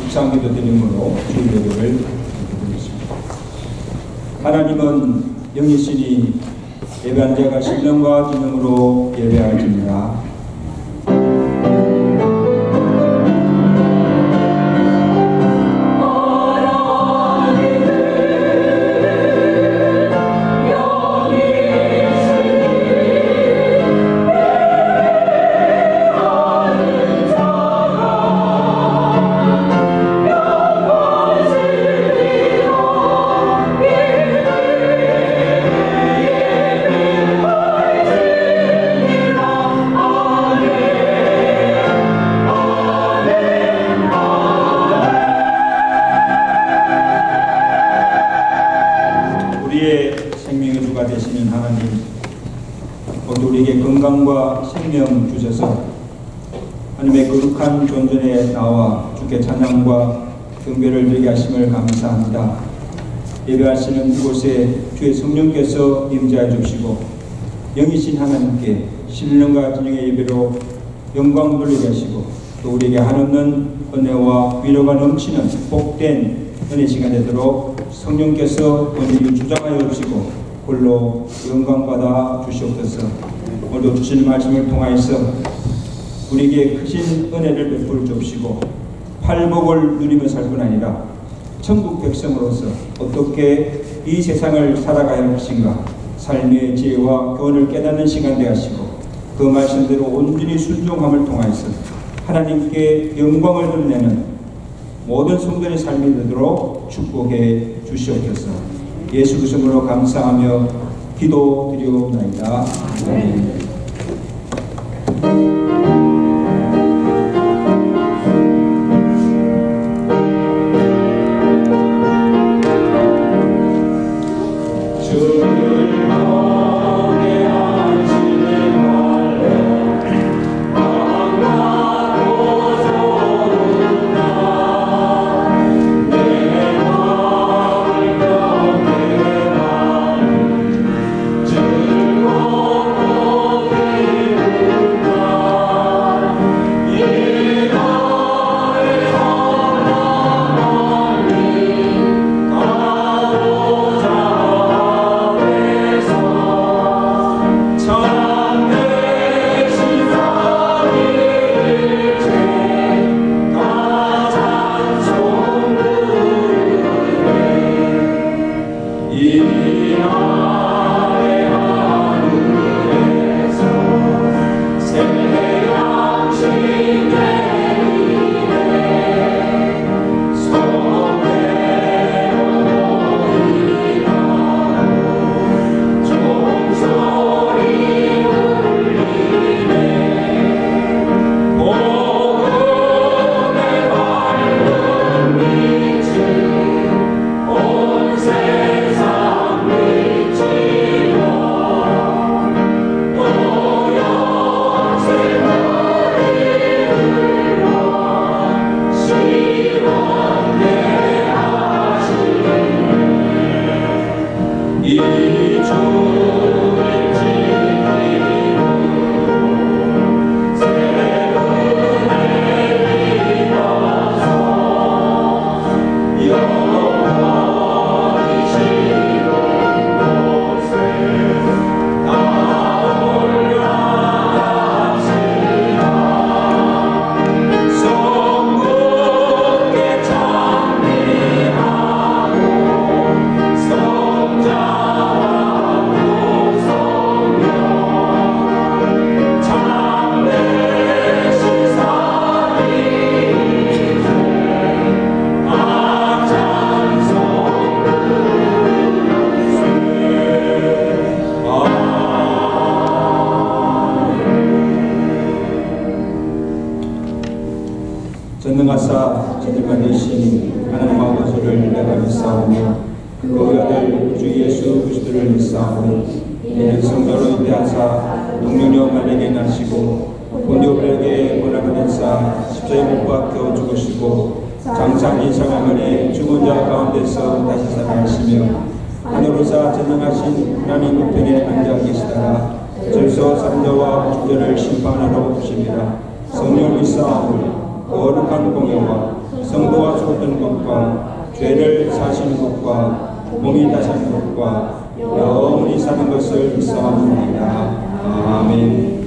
묵상기도 드림으로 주의 예배를 드리겠습니다. 하나님은 영이시니 예배한 자가 신령과 기능으로 예배할지니라. 건강과 생명 주셔서 하나님의 거룩한 존전에 나와 주께 찬양과 경배를 드리게 하심을 감사합니다. 예배하시는 이곳에 주의 성령께서 임재해 주시고 영이신 하나님께 신령과 진정의 예배로 영광 돌리게 하시고 또 우리에게 한없는 은혜와 위로가 넘치는 복된 은혜 시간 되도록 성령께서 온전히 주장하여 주시고 홀로 영광받아 주시옵소서. 오늘도 주신 말씀을 통하여서 우리에게 크신 은혜를 베풀 주옵시고 팔복을 누리며 살 뿐 아니라 천국 백성으로서 어떻게 이 세상을 살아가야 할 것인가 삶의 지혜와 교훈을 깨닫는 시간 되게 하시고 그 말씀대로 온전히 순종함을 통하여서 하나님께 영광을 드러내는 모든 성도의 삶이 되도록 축복해 주시옵소서. 예수 그리스도로 감사하며 기도드리옵나이다. 아멘. 전능하사 저들과 내시니 하나님 아버지를 내가 믿사오며 그 아들 주 예수 그리스도를 믿사오니 이는 성도로 잉태하사 동정녀 마리아에게 나시고 본디오 빌라에게 고난받으사 십자가에 못 박혀 죽으시고 장차 인상하머니 죽은 자 가운데서 다시 살아나시며 하늘로사 전능하신 하나님 우편에 앉아 계시다가 절서 삼자와 주저를 심판하러 오십니다. 성령을 믿사오니 거룩한 공예와 성부가 쏟은 것과 죄를 사시는 것과 몸이 다사는 것과 영원히 사는 것을 믿사옵나이다. 아멘.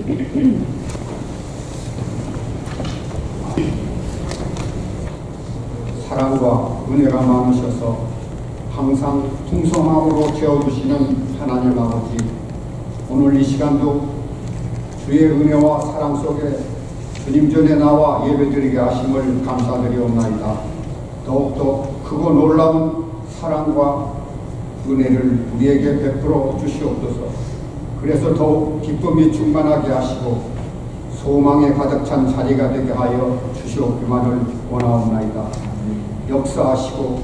사랑과 은혜가 많으셔서 항상 풍성함으로 채워주시는 하나님 아버지, 오늘 이 시간도 주의 은혜와 사랑 속에 주님 전에 나와 예배드리게 하심을 감사드리옵나이다. 더욱더 크고 놀라운 사랑과 은혜를 우리에게 베풀어 주시옵소서. 그래서 더욱 기쁨이 충만하게 하시고 소망에 가득 찬 자리가 되게 하여 주시옵기만을 원하옵나이다. 역사하시고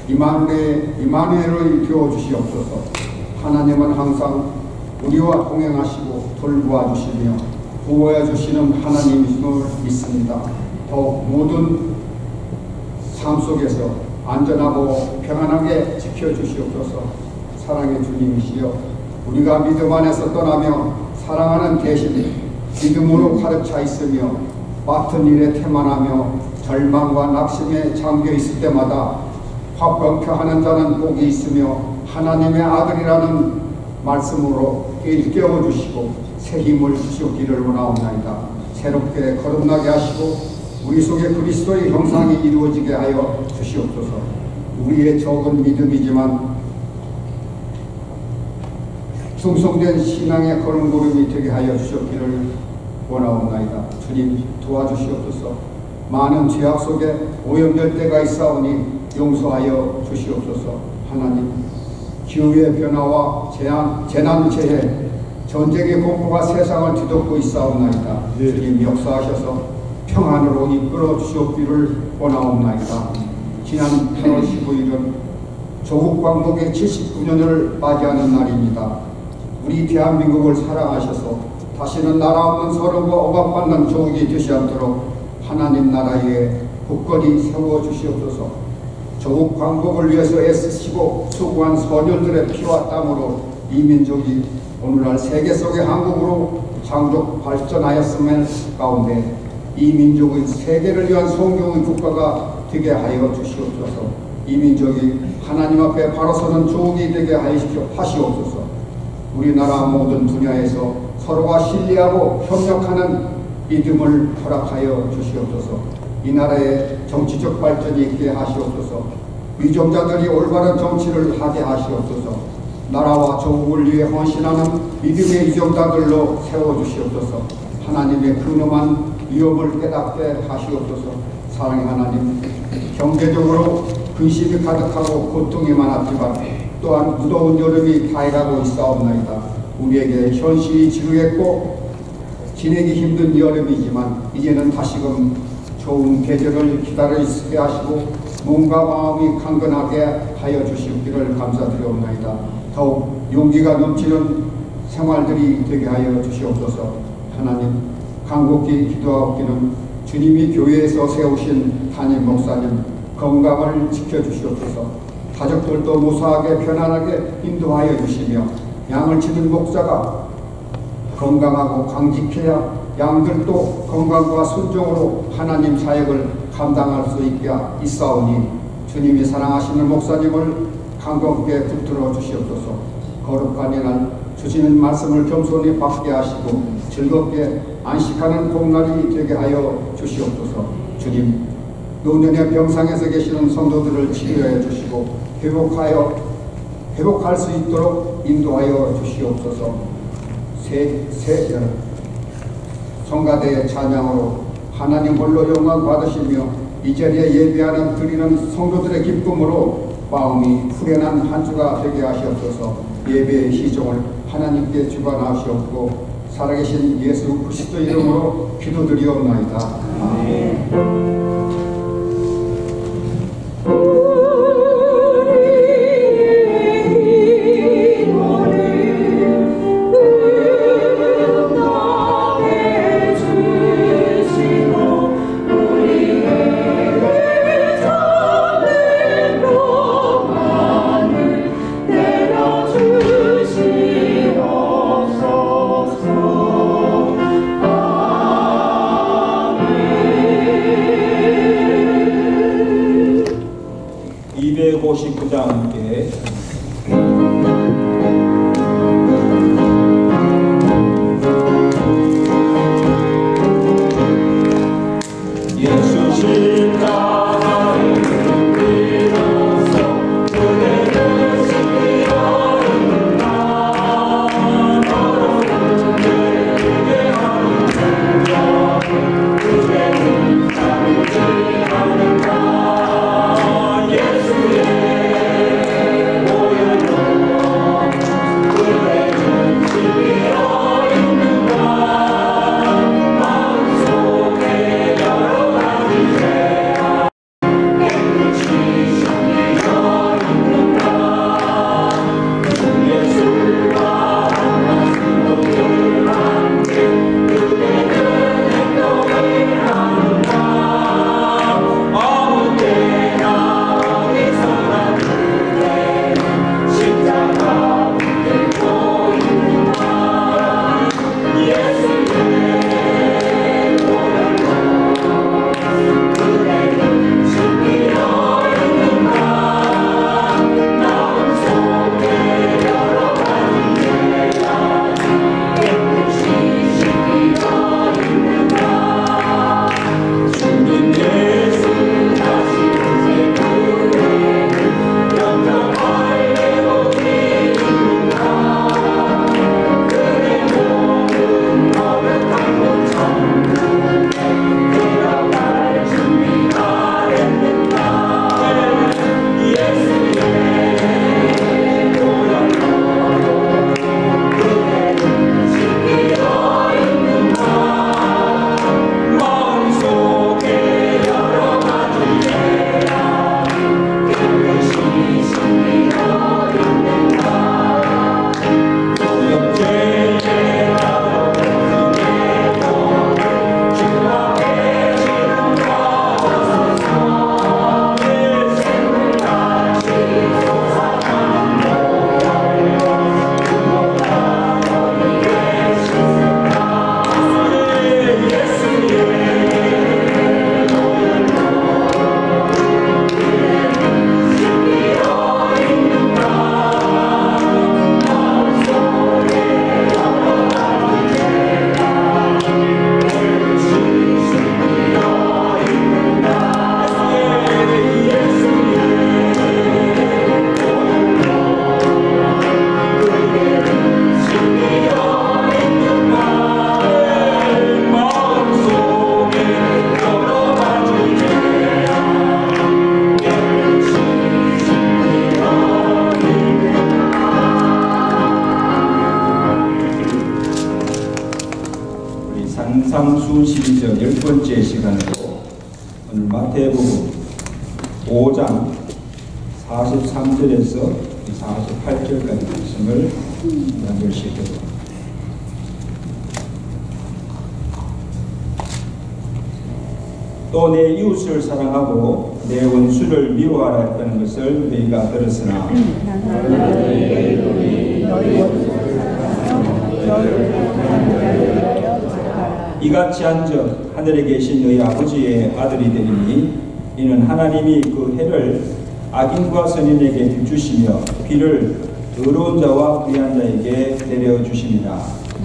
이마누엘을 되어 주시옵소서. 하나님은 항상 우리와 동행하시고 돌보아 주시며 보호해 주시는 하나님이심을 믿습니다. 더욱 모든 삶 속에서 안전하고 평안하게 지켜주시옵소서. 사랑의 주님이시여, 우리가 믿음 안에서 떠나며 사랑하는 대신 믿음으로 가득 차 있으며 맡은 일에 태만하며 절망과 낙심에 잠겨 있을 때마다 화평케 하는 자는 복이 있으며 하나님의 아들이라는 말씀으로 일깨워주시고 새 힘을 주시기를 원하옵나이다. 새롭게 거듭나게 하시고 우리 속에 그리스도의 형상이 이루어지게 하여 주시옵소서. 우리의 적은 믿음이지만 충성된 신앙의 걸음걸음이 되게 하여 주셨기를 원하옵나이다. 주님 도와주시옵소서. 많은 죄악 속에 오염될 때가 있사오니 용서하여 주시옵소서. 하나님, 기후의 변화와 재난, 재해, 전쟁의 공포가 세상을 뒤덮고 있사옵나이다. 주님 역사하셔서 평안으로 이끌어 주시옵기를 원하옵나이다. 지난 8월 15일은 조국 광복의 79년을 맞이하는 날입니다. 우리 대한민국을 사랑하셔서 다시는 나라 없는 서름과 억압받는 조국이 되지 않도록 하나님 나라에 굳건히 세워주시옵소서. 조국 광복을 위해서 애쓰시고 수고한 선열들의 피와 땀으로 이 민족이 오늘날 세계 속의 한국으로 장족 발전하였음을 가운데 이 민족의 세계를 위한 성경의 국가가 되게 하여 주시옵소서. 이 민족이 하나님 앞에 바로 서는 조국이 되게 하시옵소서. 우리나라 모든 분야에서 서로가 신뢰하고 협력하는 믿음을 허락하여 주시옵소서. 이 나라의 정치적 발전이 있게 하시옵소서. 위정자들이 올바른 정치를 하게 하시옵소서. 나라와 조국을 위해 헌신하는 믿음의 위정자들로 세워주시옵소서. 하나님의 근엄한 위험을 깨닫게 하시옵소서. 사랑의 하나님, 경제적으로 근심이 가득하고 고통이 많았지만 또한 무더운 여름이 다해가고 있사옵나이다. 우리에게 현실이 지루했고 지내기 힘든 여름이지만 이제는 다시금 좋은 계절을 기다려 있게 하시고 몸과 마음이 강건하게 하여 주시기를 감사드리옵나이다. 더욱 용기가 넘치는 생활들이 되게 하여 주시옵소서. 하나님, 간곡히 기도하옵기는 주님이 교회에서 세우신 담임 목사님 건강을 지켜주시옵소서. 가족들도 무사하게 편안하게 인도하여 주시며 양을 치는 목사가 건강하고 강직해야 양들도 건강과 순종으로 하나님 사역을 감당할 수 있게 있사오니 주님이 사랑하시는 목사님을 강건하게 붙들어 주시옵소서. 거룩한 이날 주시는 말씀을 겸손히 받게 하시고 즐겁게 안식하는 복날이 되게 하여 주시옵소서. 주님, 노년의 병상에서 계시는 성도들을 치료해 주시고 회복할 수 있도록 인도하여 주시옵소서. 성가대의 찬양으로 하나님 홀로 영광 받으시며 이 자리에 예배하는 드리는 성도들의 기쁨으로 마음이 후련한 한 주가 되게 하시옵소서. 예배의 시종을 하나님께 주관하시옵고 살아계신 예수 그리스도 이름으로 기도드리옵나이다. 아멘. 주시옵소서. 아멘. 산상수 시리즈 10번째 시간으로 오늘 마태복음 5장 43절에서 48절까지 말씀을 연결시키도록 합니다. 또 내 이웃을 사랑하고 내 원수를 미워하라 했다는 것을 너희가 들었으나 이같이 한즉 하늘에 계신 너희 아버지의 아들이 되리니 이는 하나님이 그 해를 악인과 선인에게 비추시며 비를 더러운 자와 불의한 자에게 내려 주십니다.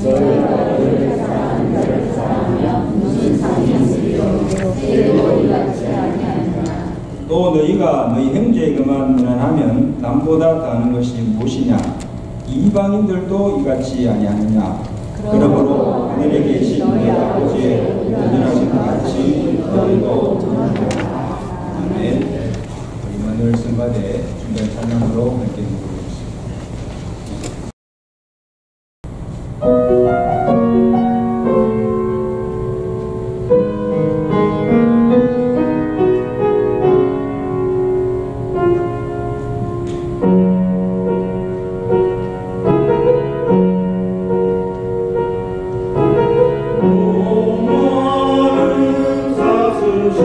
또 너희가 너희 형제의 그만 무난하면 남보다 더하는 것이 무엇이냐? 이방인들도 이같이 아니하느냐? 그러므로 하늘에 계신 너희 아버지의 온전하신 같이 너희도 아멘. 우리 오늘 성가대 중간 찬양으로 함께 부르겠습니다.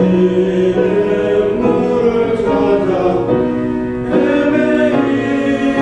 물을 찾아 헤매이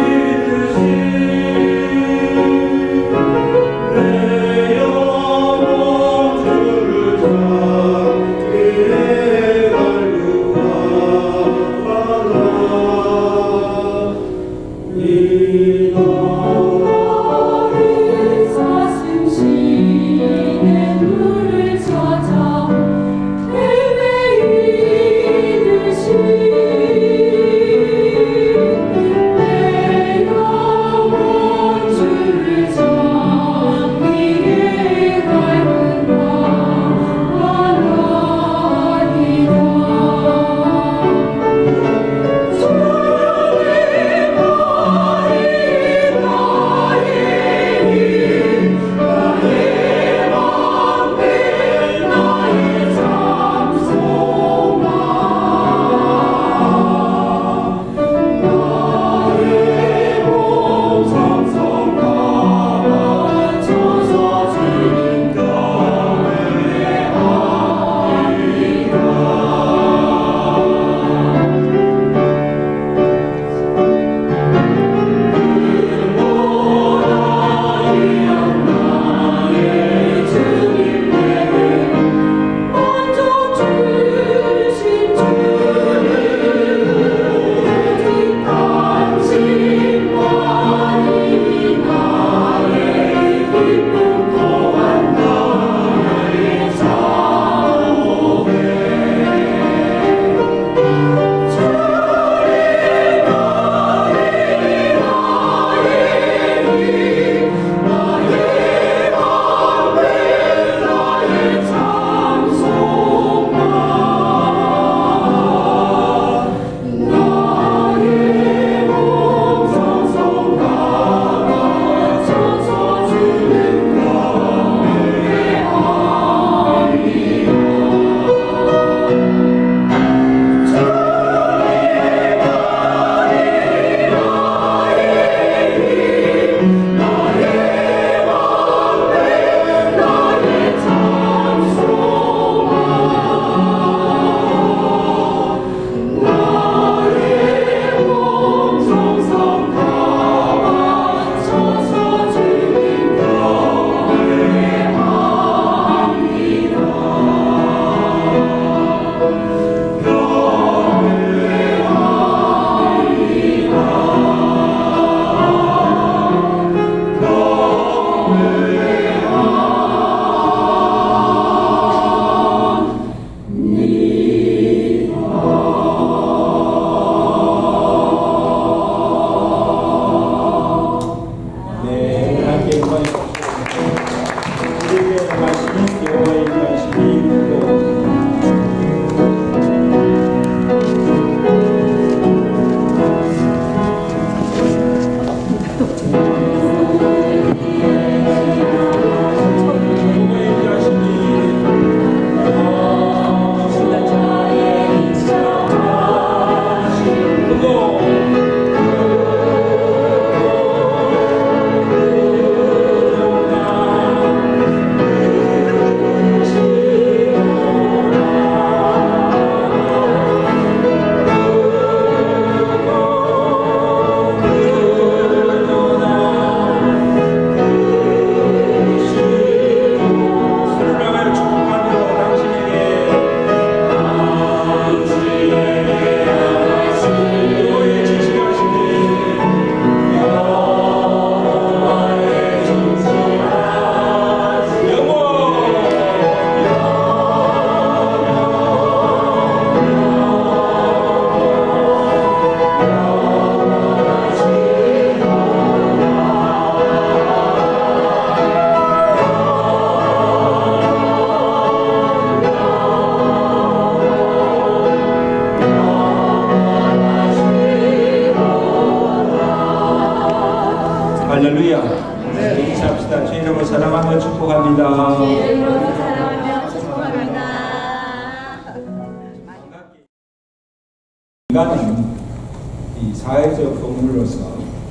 인간은 이 사회적 동물로서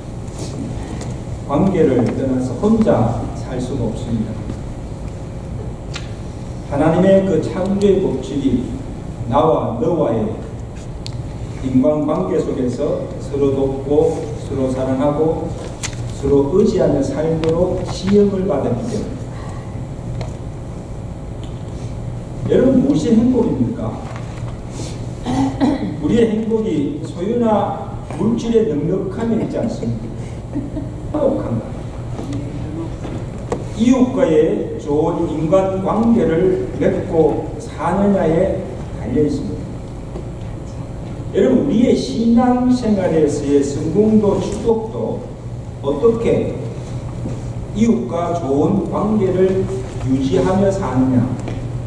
관계를 떠나서 혼자 살 수가 없습니다. 하나님의 그 창조의 법칙이 나와 너와의 인간관계 속에서 서로 돕고 서로 사랑하고 서로 의지하며 살도록 시험을 받았기 때문에 여러분 무엇이 행복입니까? 우리의 행복이 소유나 물질의 넉넉함에 있지 않습니다. 행복한가? 이웃과의 좋은 인간관계를 맺고 사느냐에 달려 있습니다. 여러분 우리의 신앙생활에서의 성공도 축복도 어떻게 이웃과 좋은 관계를 유지하며 사느냐,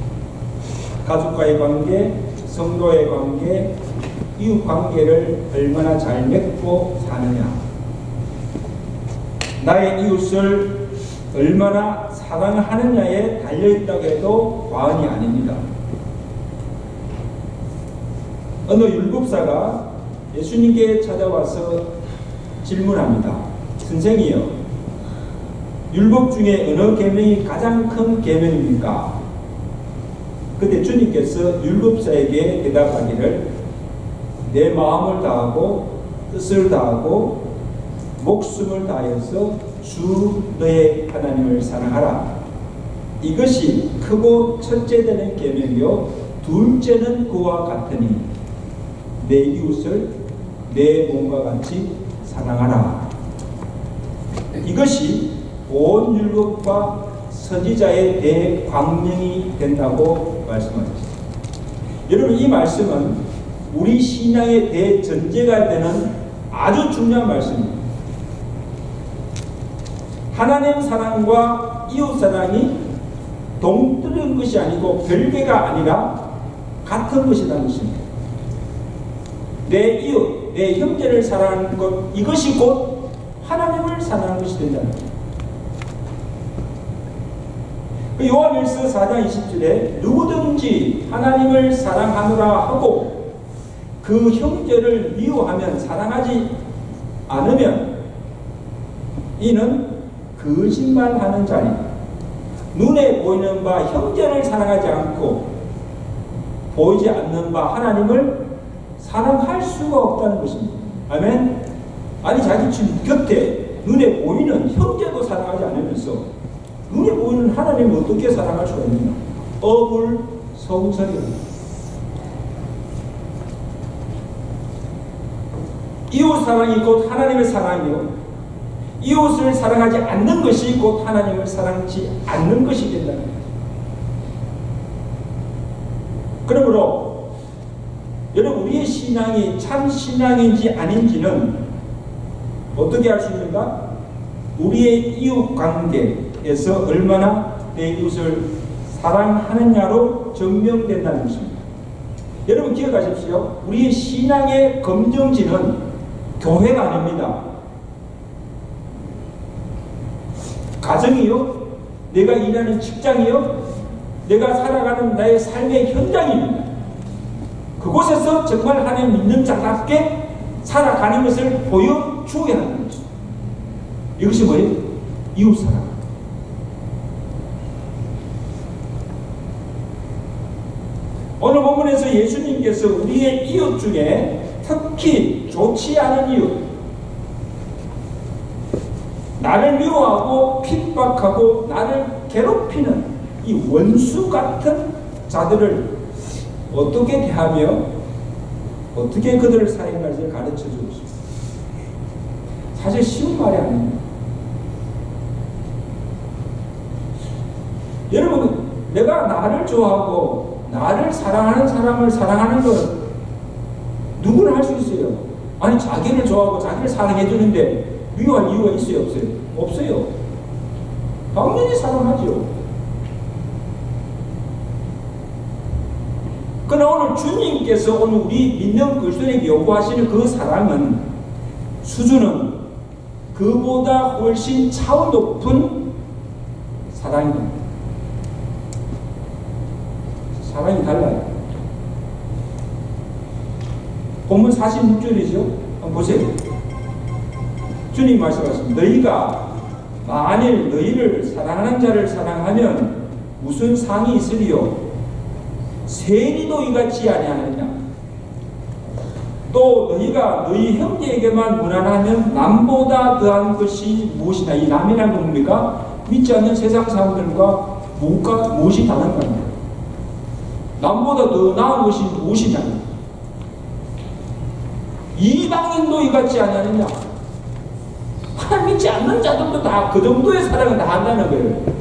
가족과의 관계, 성도의 관계, 이웃 관계를 얼마나 잘 맺고 사느냐, 나의 이웃을 얼마나 사랑하느냐에 달려있다고 해도 과언이 아닙니다. 어느 율법사가 예수님께 찾아와서 질문합니다. 선생이요, 율법 중에 어느 계명이 가장 큰 계명입니까? 그때 주님께서 율법사에게 대답하기를 내 마음을 다하고 뜻을 다하고 목숨을 다해서 주 너의 하나님을 사랑하라. 이것이 크고 첫째 되는 계명이요 둘째는 그와 같으니 내 이웃을 내 몸과 같이 사랑하라. 이것이 온 율법과 선지자의 대광명이 된다고 말씀하셨습니다. 여러분 이 말씀은 우리 신앙의 대전제가 되는 아주 중요한 말씀입니다. 하나님 사랑과 이웃 사랑이 동떨어진 것이 아니고 별개가 아니라 같은 것이라는 것입니다. 내 이웃, 내 형제를 사랑하는 것, 이것이 곧 하나님을 사랑하는 것이 된다는 것입니다. 요한일서 4장 20절에 누구든지 하나님을 사랑하노라 하고 그 형제를 미워하면, 사랑하지 않으면 이는 거짓말하는 자니 눈에 보이는 바 형제를 사랑하지 않고 보이지 않는 바 하나님을 사랑할 수가 없다는 것입니다. 아멘. 아니 자기 지금 곁에 눈에 보이는 형제도 사랑하지 않으면서 눈에 보이는 하나님을 어떻게 사랑할 수가 있느냐? 어불성설이다. 이웃 사랑이 곧 하나님의 사랑이요, 이웃을 사랑하지 않는 것이 곧 하나님을 사랑하지 않는 것이 된다는 거예요. 그러므로 여러분 우리의 신앙이 참 신앙인지 아닌지는 어떻게 알 수 있는가? 우리의 이웃 관계에서 얼마나 내 이웃을 사랑하느냐로 증명된다는 것입니다. 여러분 기억하십시오. 우리의 신앙의 검정지는 교회가 아닙니다. 가정이요, 내가 일하는 직장이요, 내가 살아가는 나의 삶의 현장입니다. 그곳에서 정말 하나님 믿는 자답게 살아가는 것을 보여주어야 하는 거죠. 이것이 뭐예요? 이웃사랑. 오늘 본문에서 예수님께서 우리의 이웃 중에 특히 좋지 않은 이웃, 나를 미워하고 핍박하고 나를 괴롭히는 이 원수 같은 자들을 어떻게 대하며 어떻게 그들을 사랑할지 가르쳐 주고 있습니다. 사실 쉬운 말이 아닙니다. 여러분, 내가 나를 좋아하고 나를 사랑하는 사람을 사랑하는 건 누구나 할 수 있어요. 아니 자기를 좋아하고 자기를 사랑해 주는데 미워할 이유가 있어요? 없어요? 없어요. 당연히 사랑하죠. 그러나 오늘 주님께서 오늘 우리 믿는 그리스도인에게 요구하시는 그 사랑은 수준은 그보다 훨씬 차원 높은 사랑입니다. 사랑이 달라요. 본문 46절이죠. 한번 보세요. 주님 말씀하십니다. 너희가 만일 너희를 사랑하는 자를 사랑하면 무슨 상이 있으리요? 세리도 이같이 아니하느냐? 또 너희가 너희 형제에게만 무난하면 남보다 더한 것이 무엇이냐? 이 남이라는 건 뭡니까? 믿지 않는 세상 사람들과 무엇이 다른가? 남보다 더 나은 것이 무엇이냐? 이방인도 이같이 아니하느냐? 하나님 믿지 않는 자들도 다 그 정도의 사랑을 다 한다는 거예요.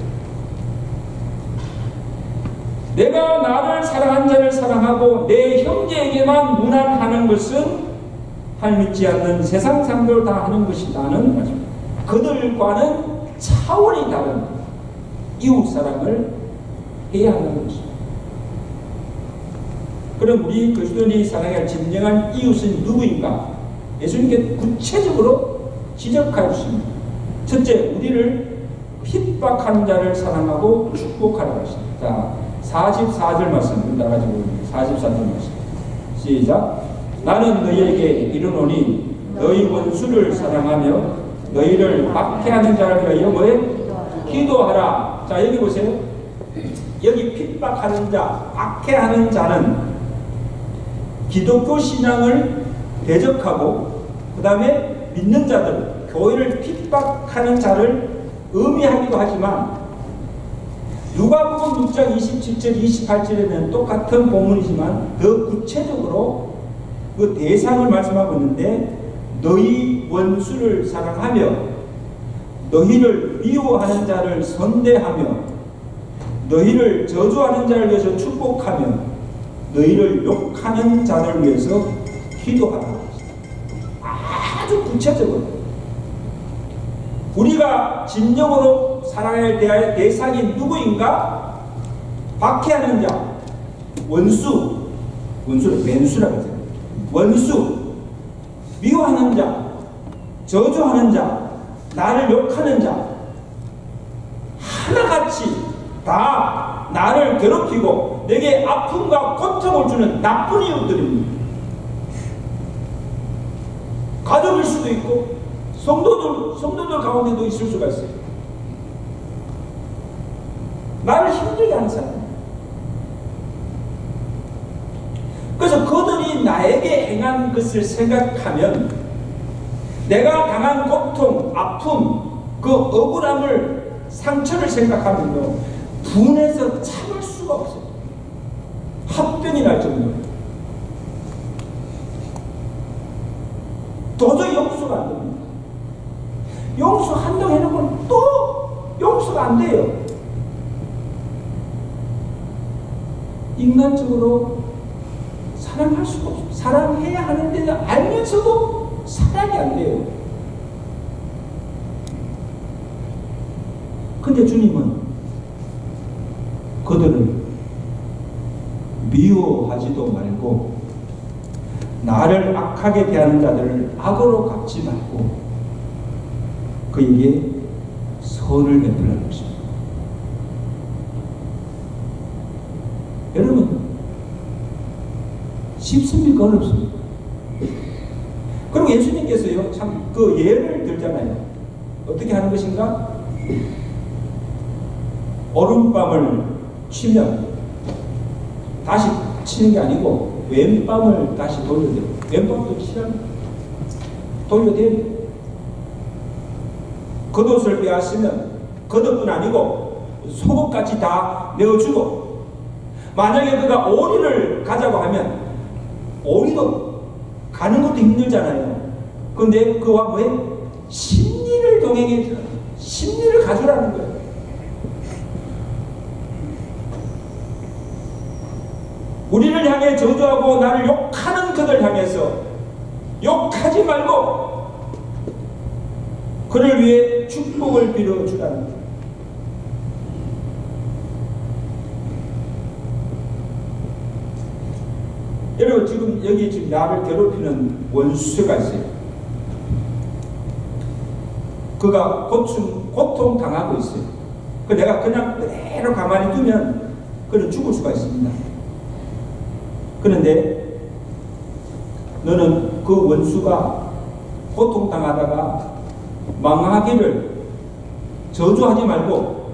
내가 나를 사랑한 자를 사랑하고 내 형제에게만 무난하는 것은 하나님 믿지 않는 세상 사람들 다 하는 것이라는 거죠. 그들과는 차원이 다른 이웃 사랑을 해야 하는 것입니다. 그럼 우리 그리스도인이 사랑할 진정한 이웃은 누구인가? 예수님께 구체적으로 지적할 수 있습니다. 첫째, 우리를 핍박하는 자를 사랑하고 축복하라고 하십니다. 자, 44절 말씀 나가지고 44절 말씀 시작. 나는 너희에게 이르노니 너희 원수를 사랑하며 너희를 박해하는 자를 위하여 뭐해? 기도하라. 자, 여기 보세요. 여기 핍박하는 자, 박해하는 자는 기독교 신앙을 대적하고 그 다음에 믿는 자들, 교회를 핍박하는 자를 의미하기도 하지만 누가복음 6장 27절 28절에는 똑같은 본문이지만 더 구체적으로 그 대상을 말씀하고 있는데 너희 원수를 사랑하며 너희를 미워하는 자를 선대하며 너희를 저주하는 자를 위해서 축복하며 너희를 욕하는 자를 위해서 기도하라. 아주 구체적으로 우리가 진정으로 사랑을 대할 대상이 누구인가? 박해하는 자, 원수를 왼수라고 하죠. 원수, 미워하는 자, 저주하는 자, 나를 욕하는 자, 하나같이 다 나를 괴롭히고 내게 아픔과 고통을 주는 나쁜 이웃들입니다. 가족일 수도 있고 성도들 가운데도 있을 수가 있어요. 나를 힘들게 하는 사람. 그래서 그들이 나에게 행한 것을 생각하면 내가 당한 고통, 아픔, 그 억울함을, 상처를 생각하면요 분해서 참을 수가 없어요. 합병이 날 정도로 도저히 용서가 안 됩니다. 용서 한다고 해놓고 또 용서가 안 돼요. 인간적으로 사랑할 수가 없어요. 사랑해야 하는데 알면서도 사랑이 안 돼요. 근데 주님은 그들을 미워하지도 말고 나를 악하게 대하는 자들을 악으로 갚지 말고 그에게 선을 베풀라는 것입니다. 여러분 쉽습니까? 어렵습니까? 그리고 예수님께서요 참 그 예를 들잖아요. 어떻게 하는 것인가? 얼음밤을 치면 다시 치는 게 아니고 왼밤을 다시 돌려야 돼요. 왼밤도 치면 돌려야 돼요. 겉옷을 빼앗으면 겉옷뿐 아니고 속옷까지 다 내어주고 만약에 그가 오리를 가자고 하면 오리도 가는 것도 힘들잖아요. 그런데 그와 뭐해? 심리를 동행해 심리를 가져라는 거예요. 우리를 향해 저주하고 나를 욕하는 그들 향해서 욕하지 말고 그를 위해 축복을 빌어주라는 거예요. 여러분 지금 여기 지금 나를 괴롭히는 원수가 있어요. 그가 고통 당하고 있어요. 그 내가 그냥 그대로 가만히 두면 그는 죽을 수가 있습니다. 그런데 너는 그 원수가 고통당하다가 망하기를 저주하지 말고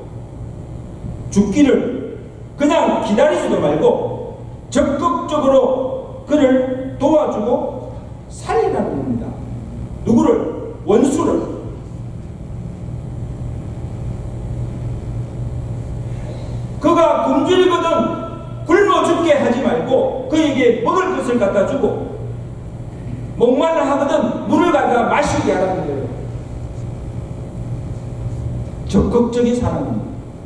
죽기를 그냥 기다리지도 말고 적극적으로 그를 도와주고 살리라는 겁니다. 누구를? 원수를. 그가 굶주리거든 굶어 죽게 하지 말고 그에게 먹을 것을 갖다 주고 목말라 하거든 물을 갖다 마시게 하라는 거예요. 적극적인 사랑입니다.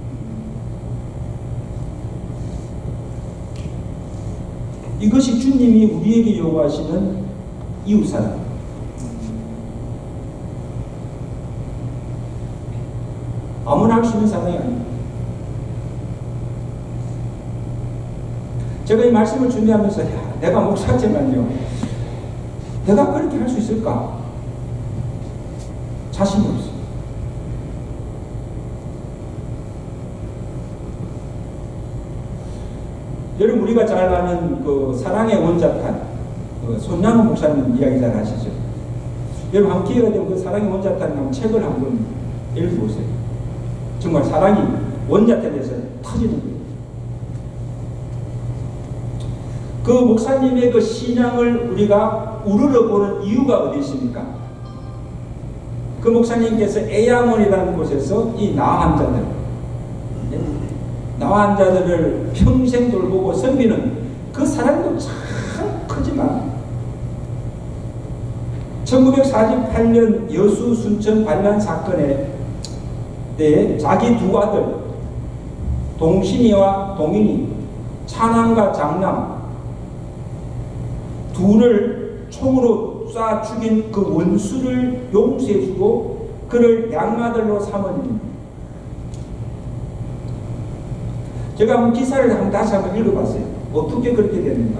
이것이 주님이 우리에게 요구하시는 이웃사랑. 아무나 할 수 있는 사랑이 아닙니다. 제가 이 말씀을 준비하면서 내가 목사지만요, 내가 그렇게 할 수 있을까? 자신이 없어요. 여러분, 우리가 잘 아는 그 사랑의 원자탄, 손양호 목사님 이야기 잘 아시죠? 여러분, 한 기회가 되면 그 사랑의 원자탄 책을 한번 읽어보세요. 정말 사랑이 원자탄에서 터지는 거예요. 그 목사님의 그 신앙을 우리가 우러러 보는 이유가 어디 있습니까? 그 목사님께서 애양원이라는 곳에서 이 나 환자들, 나 환자들을 평생 돌보고 섬기는 그 사랑도 참 크지만 1948년 여수 순천 반란 사건에 대해 자기 두 아들 동신이와 동인이 찬항과 장남 둘을 총으로 쏴 죽인 그 원수를 용서해주고 그를 양아들로 삼은. 제가 한번 기사를 다시 한번 읽어봤어요. 어떻게 그렇게 됐는가?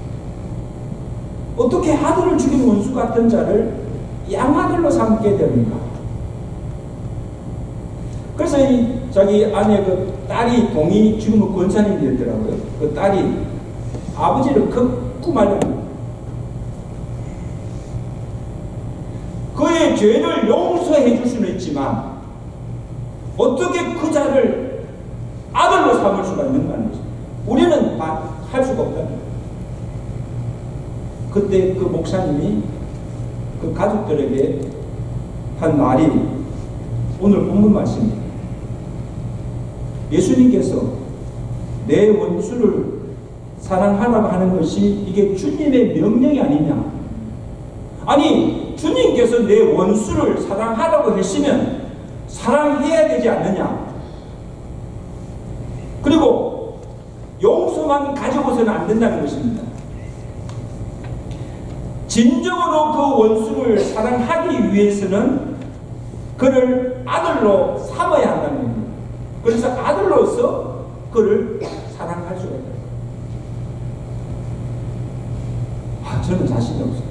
어떻게 아들을 죽인 원수 같은 자를 양아들로 삼게 되는가? 그래서 이 자기 아내 그 딸이 동이 지금은 권사님이 됐더라고요. 그 딸이 아버지를 극구 말합니다. 그의 죄를 용서해 줄 수는 있지만 어떻게 그 자를 아들로 삼을 수가 있는가는 거죠. 우리는 할 수가 없다는 거예요. 그때 그 목사님이 그 가족들에게 한 말이 오늘 본문 말씀입니다. 예수님께서 내 원수를 사랑하라고 하는 것이 이게 주님의 명령이 아니냐? 아니, 주님께서 내 원수를 사랑하라고 했으면 사랑해야 되지 않느냐? 그리고 용서만 가져고서는 안 된다는 것입니다. 진정으로 그 원수를 사랑하기 위해서는 그를 아들로 삼아야 한다는 겁니다. 그래서 아들로서 그를 사랑할 수가 있다. 저는 자신이 없어요.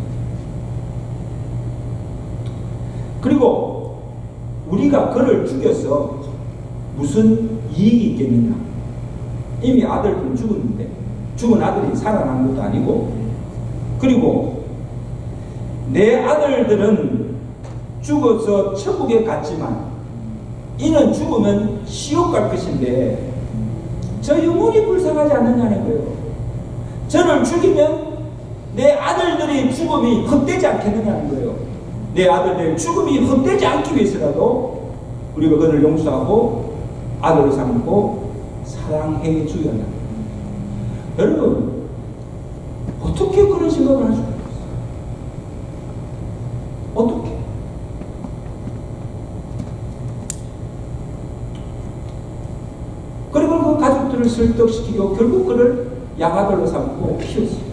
그리고 우리가 그를 죽여서 무슨 이익이 있겠느냐? 이미 아들은 죽었는데 죽은 아들이 살아난 것도 아니고, 그리고 내 아들들은 죽어서 천국에 갔지만 이는 죽으면 지옥 갈 것인데 저 영혼이 불쌍하지 않느냐는 거예요. 저를 죽이면 내 아들들의 죽음이 헛되지 않겠느냐는 거예요. 내 아들들의 죽음이 헛되지 않기 위해서라도 우리가 그를 용서하고 아들을 삼고 사랑해 주어야 한다. 여러분, 어떻게 그런 생각을 할 수가 있어요? 어떻게? 그리고 그 가족들을 설득시키고 결국 그를 양아들로 삼고 키웠어요.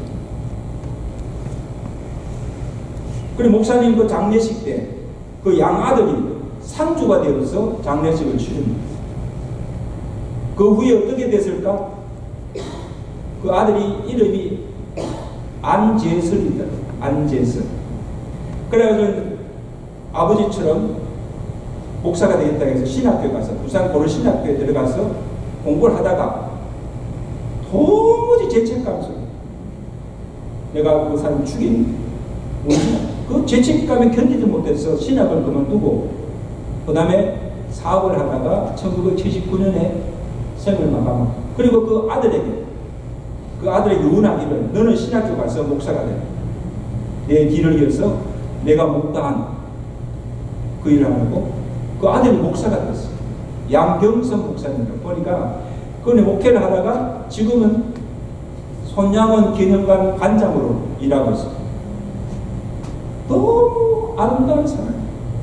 그리고 목사님 그 장례식 때 그 양아들이 상주가 되어서 장례식을 치릅니다. 그 후에 어떻게 됐을까? 그 아들이 이름이 안재설이다. 안재설. 그래가지고 아버지처럼 목사가 되겠다 해서 신학교에 가서, 부산 고려신학교에 들어가서 공부를 하다가 도무지 죄책감 속에 내가 그 사람을 죽인 그 죄책감에 견디지 못해서 신학을 그만두고 그 다음에 사업을 하다가 1979년에 생을 마감하고, 그리고 그 아들에게 운하기를 너는 신학교 가서 목사가 돼. 내 뒤를 이어서 내가 목도한 그 일을 하고, 그 아들이 목사가 됐어. 양경선 목사님을 보니까 그분이 목회를 하다가 지금은 손양원 기념관 관장으로 일하고 있어요. 너무 아름다운 사람.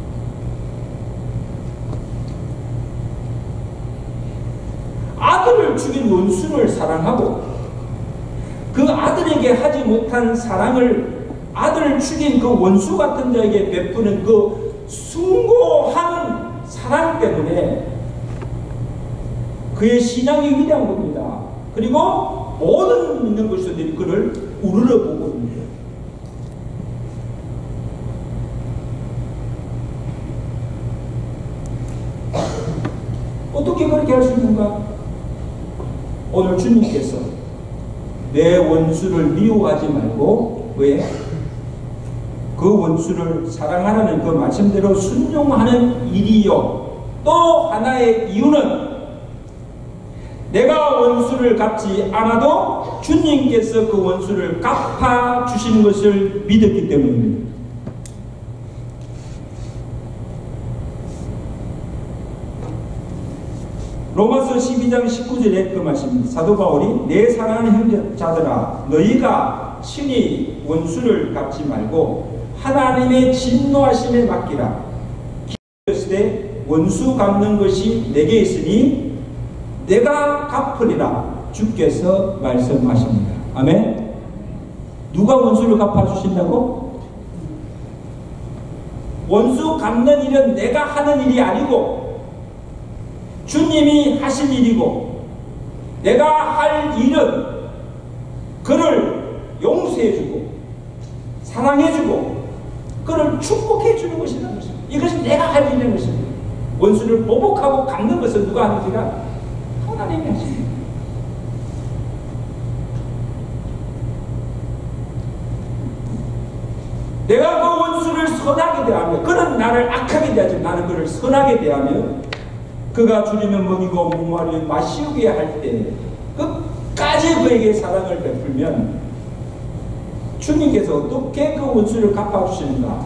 아들을 죽인 원수를 사랑하고 그 아들에게 하지 못한 사랑을 아들을 죽인 그 원수 같은 자에게 베푸는 그 숭고한 사랑 때문에 그의 신앙이 위대한 겁니다. 그리고 모든 믿는 것들이 그를 우러러보고 있습니다. 어떻게 그렇게 할 수 있는가? 오늘 주님께서 내 원수를 미워하지 말고, 왜? 그 원수를 사랑하라는 그 말씀대로 순종하는 일이요. 또 하나의 이유는 내가 원수를 갚지 않아도 주님께서 그 원수를 갚아 주시는 것을 믿었기 때문입니다. 로마서 12장 19절에 그 말씀, 사도 바울이 내 사랑하는 형제자들아 너희가 친히 원수를 갚지 말고 하나님의 진노하심에 맡기라. 기도했을 때 원수 갚는 것이 내게 있으니 내가 갚으리라 주께서 말씀하십니다. 아멘. 누가 원수를 갚아주신다고? 원수 갚는 일은 내가 하는 일이 아니고 주님이 하실 일이고, 내가 할 일은 그를 용서해주고 사랑해주고 그를 축복해주는 것이라는 것입니다. 이것이 내가 할 일이라는 것입니다. 원수를 보복하고 갚는 것은 누가 하는지가 하나님이 하십니다. 내가 그 원수를 선하게 대하며 그는 나를 악하게 대하지 나는 그를 선하게 대하며 그가 주님을 먹이고 목마르게 마시게 할 때 끝까지 그에게 사랑을 베풀면 주님께서 어떻게 그 원수를 갚아주시는가?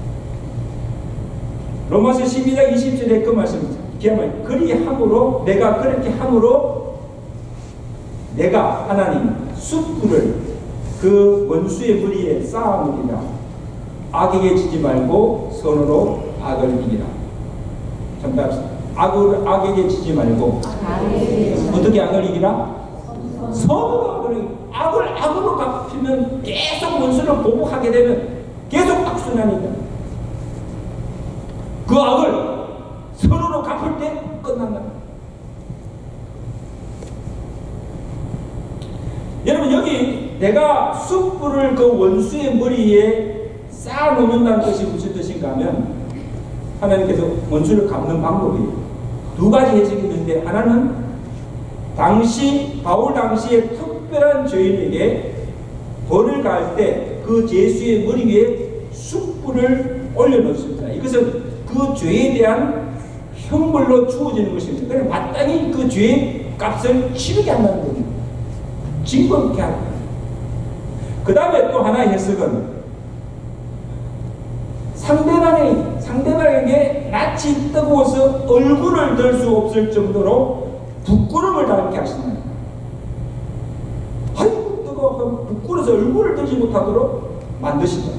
로마서 12장 20절에 그 말씀 기하면 그리 함으로 내가 그렇게 함으로 내가 하나님 숯불을 그 원수의 머리에 쌓아놓으리라. 악에게 지지 말고 선으로 악을 이기라. 정답. 악에게 지지 말고 어떻게 악을 이기라? 선으로 악을 악으로 갚으면 계속 원수를 보복하게 되면 계속 악순환이다. 그 악을 선으로 갚을 때 끝난다. 여러분 여기 내가 숯불을 그 원수의 머리에 쌓아놓는다는 것이 무슨 뜻인가 하면 하나님께서 원수를 갚는 방법이 두 가지 해석이 있는데, 하나는 바울 당시에 특별한 죄인에게 벌을 가할 때 그 죄수의 머리 위에 숯불을 올려놓습니다. 이것은 그 죄에 대한 형벌로 주어지는 것입니다. 그래서 마땅히 그 죄의 값을 치르게 한다는 겁니다. 징벌케 하는 겁니다. 그 다음에 또 하나의 해석은 상대방에게 낯이 뜨거워서 얼굴을 들 수 없을 정도로 부끄러움을 당하게 하신다. 아이고 뜨거워 부끄러워서 얼굴을 들지 못하도록 만드신다.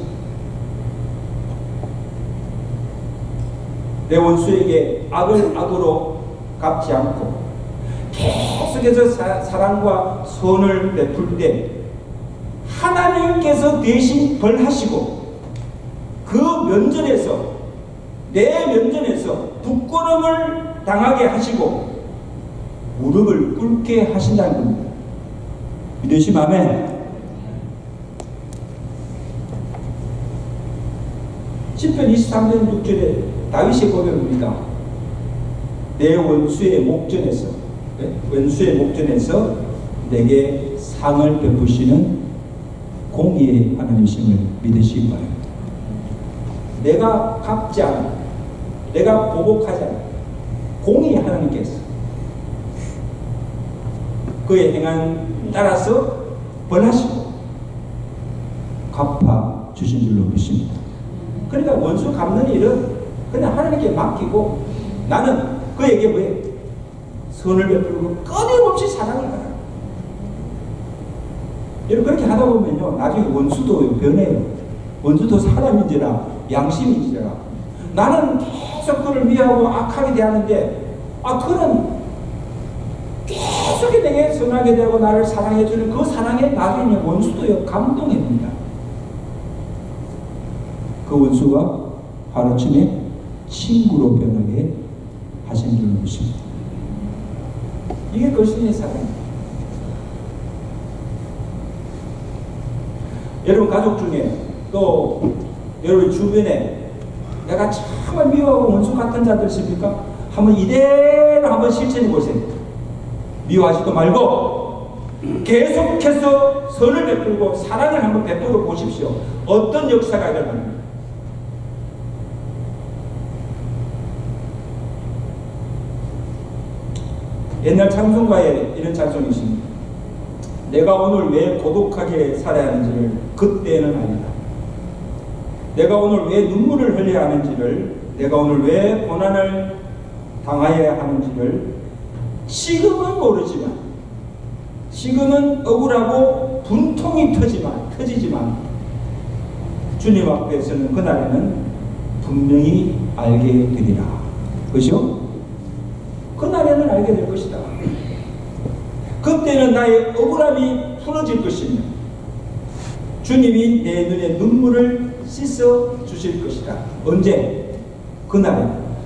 내 원수에게 악을 악으로 갚지 않고 계속해서 사랑과 선을 베풀 때 하나님께서 대신 벌하시고 그 면전에서 내 면전에서 부끄러움을 당하게 하시고 무릎을 꿇게 하신다는 겁니다. 믿으시면 아멘. 시편 23편 6절에 다윗의 고백입니다. 내 원수의 목전에서 내게 상을 베푸시는 공의의 하나님이심을 믿으시기 바랍니다. 내가 갚지 않아, 내가 보복하지 않아. 공의 하나님께서 그의 행한 따라서 벌하시고 갚아 주신 줄로 믿습니다. 그러니까 원수 갚는 일은 그냥 하나님께 맡기고 나는 그에게 왜 선을 베풀고 끊임없이 사랑을 하라. 여러분 그렇게 하다 보면요 나중에 원수도 변해요. 원수도 사람인지라 양심인지라 나는 계속 그를 미워하고 악하게 대하는데 그는 계속 내게 선하게 되고 나를 사랑해주는 그 사랑에 나중에 원수도 감동해줍니다. 그 원수가 하루쯤에 친구로 변하게 하신 줄 믿습니다. 이게 그리스도인의 사랑입니다. 여러분 가족 중에 또 여러분 주변에 내가 정말 미워하고 원수 같은 자들 있습니까? 한번 이대로 한번 실천해 보세요. 미워하지도 말고 계속해서 선을 베풀고 사랑을 한번 베풀어 보십시오. 어떤 역사가 일어납니다. 옛날 찬송가에 이런 찬송이 있습니다. 내가 오늘 왜 고독하게 살아야 하는지를 그때는 아니다. 내가 오늘 왜 눈물을 흘려야 하는지를, 내가 오늘 왜 고난을 당해야 하는지를 지금은 모르지만, 지금은 억울하고 분통이 터지지만 주님 앞에서는 그날에는 분명히 알게 되리라. 그죠? 그날에는 알게 될 것이다. 그때는 나의 억울함이 풀어질 것이며 주님이 내 눈에 눈물을 씻어 주실 것이다. 언제? 그날에.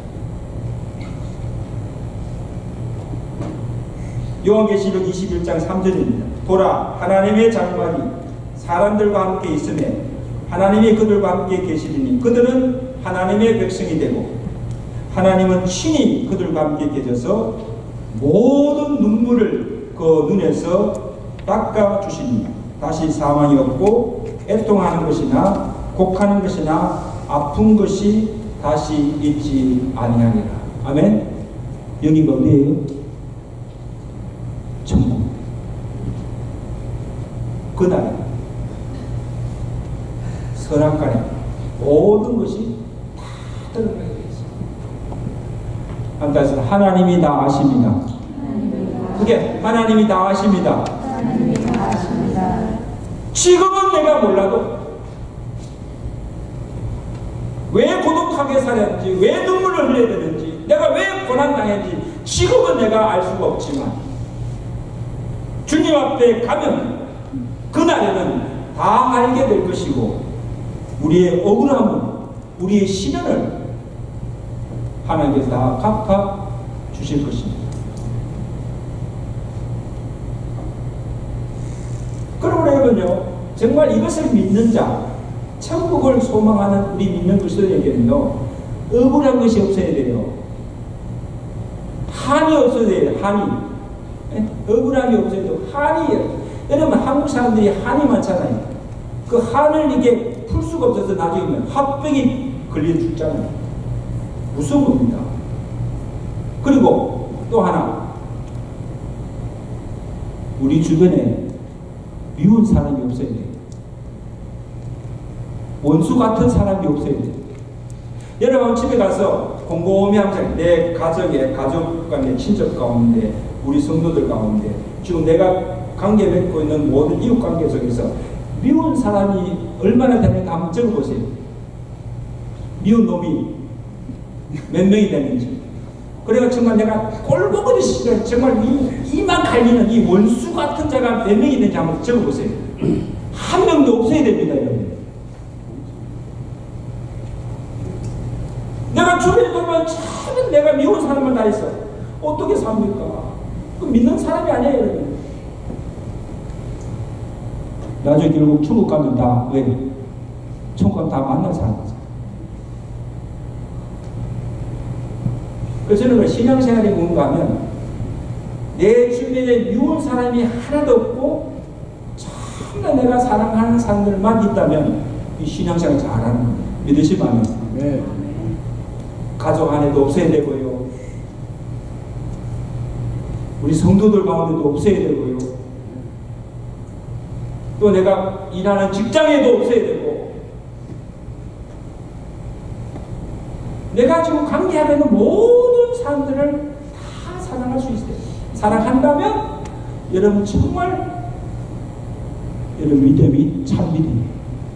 요한계시록 21장 3절입니다. 보라, 하나님의 장막이 사람들과 함께 있으며 하나님이 그들과 함께 계시리니 그들은 하나님의 백성이 되고 하나님은 친히 그들과 함께 계셔서 모든 눈물을 그 눈에서 닦아 주시니 다시 사망이 없고 애통하는 것이나 곡하는 것이나 아픈 것이 다시 있지 아니하리라. 아멘. 여기가 어디예요? 천국. 그날에 선악간에 모든 것이 다 들어가게 되어 있습니다. 한다서 하나님이 다 아십니다. 그게 하나님이 다 아십니다. 지금은 내가 몰라도 왜 고독하게 살았는지, 왜 눈물을 흘려야 되는지, 내가 왜 고난당했는지 지금은 내가 알 수가 없지만 주님 앞에 가면 그날에는 다 알게 될 것이고 우리의 억울함은, 우리의 시련을 하나님께서 다 갚아 주실 것입니다. 그러므로 여러분요, 정말 이것을 믿는 자, 천국을 소망하는 우리 믿는 그리스도인에게는요, 억울한 것이 없어야 돼요. 한이 없어야 돼요. 한이. 억울함이 없어야 돼요. 한이. 여러분 한국 사람들이 한이 많잖아요. 그 한을 이게 풀 수가 없어서 나중에 화병이 걸려 죽잖아요. 무서운 겁니다. 그리고 또 하나, 우리 주변에 미운 사람이 없어야 돼요. 원수 같은 사람이 없어야 돼요. 여러분 집에 가서 곰곰이 항상 내 가족에, 가족 간에, 친척 가운데, 우리 성도들 가운데 지금 내가 관계 맺고 있는 모든 이웃 관계 속에서 미운 사람이 얼마나 되는가 한번 적어보세요. 미운 놈이 몇 명이 되는지. 그래가 정말 내가 꼴보기 싫어, 정말 이만 갈리는 이 원수 같은 자가 몇 명이 되는지 한번 적어보세요. 한 명도 없어야 됩니다, 여러분. 내가 주변에 보면 참 내가 미운 사람만 다 있어. 어떻게 삽니까? 그 믿는 사람이 아니에요, 여러분. 나중에 결국 천국 가면 다, 왜? 천국 가면 다 만날 사람이죠. 그래서 저는 신앙생활이 뭔가 하면 내 주변에 미운 사람이 하나도 없고 참나 내가 사랑하는 사람들만 있다면 이 신앙생활을 잘하는 거예요. 믿으시면 가족 안에도 없어야 되고요. 우리 성도들 가운데도 없어야 되고요. 또 내가 일하는 직장에도 없어야 되고, 내가 지금 관계하는 모든 사람들을 다 사랑할 수 있어요. 사랑한다면 여러분 정말 여러분 믿음이 참 믿음이에요.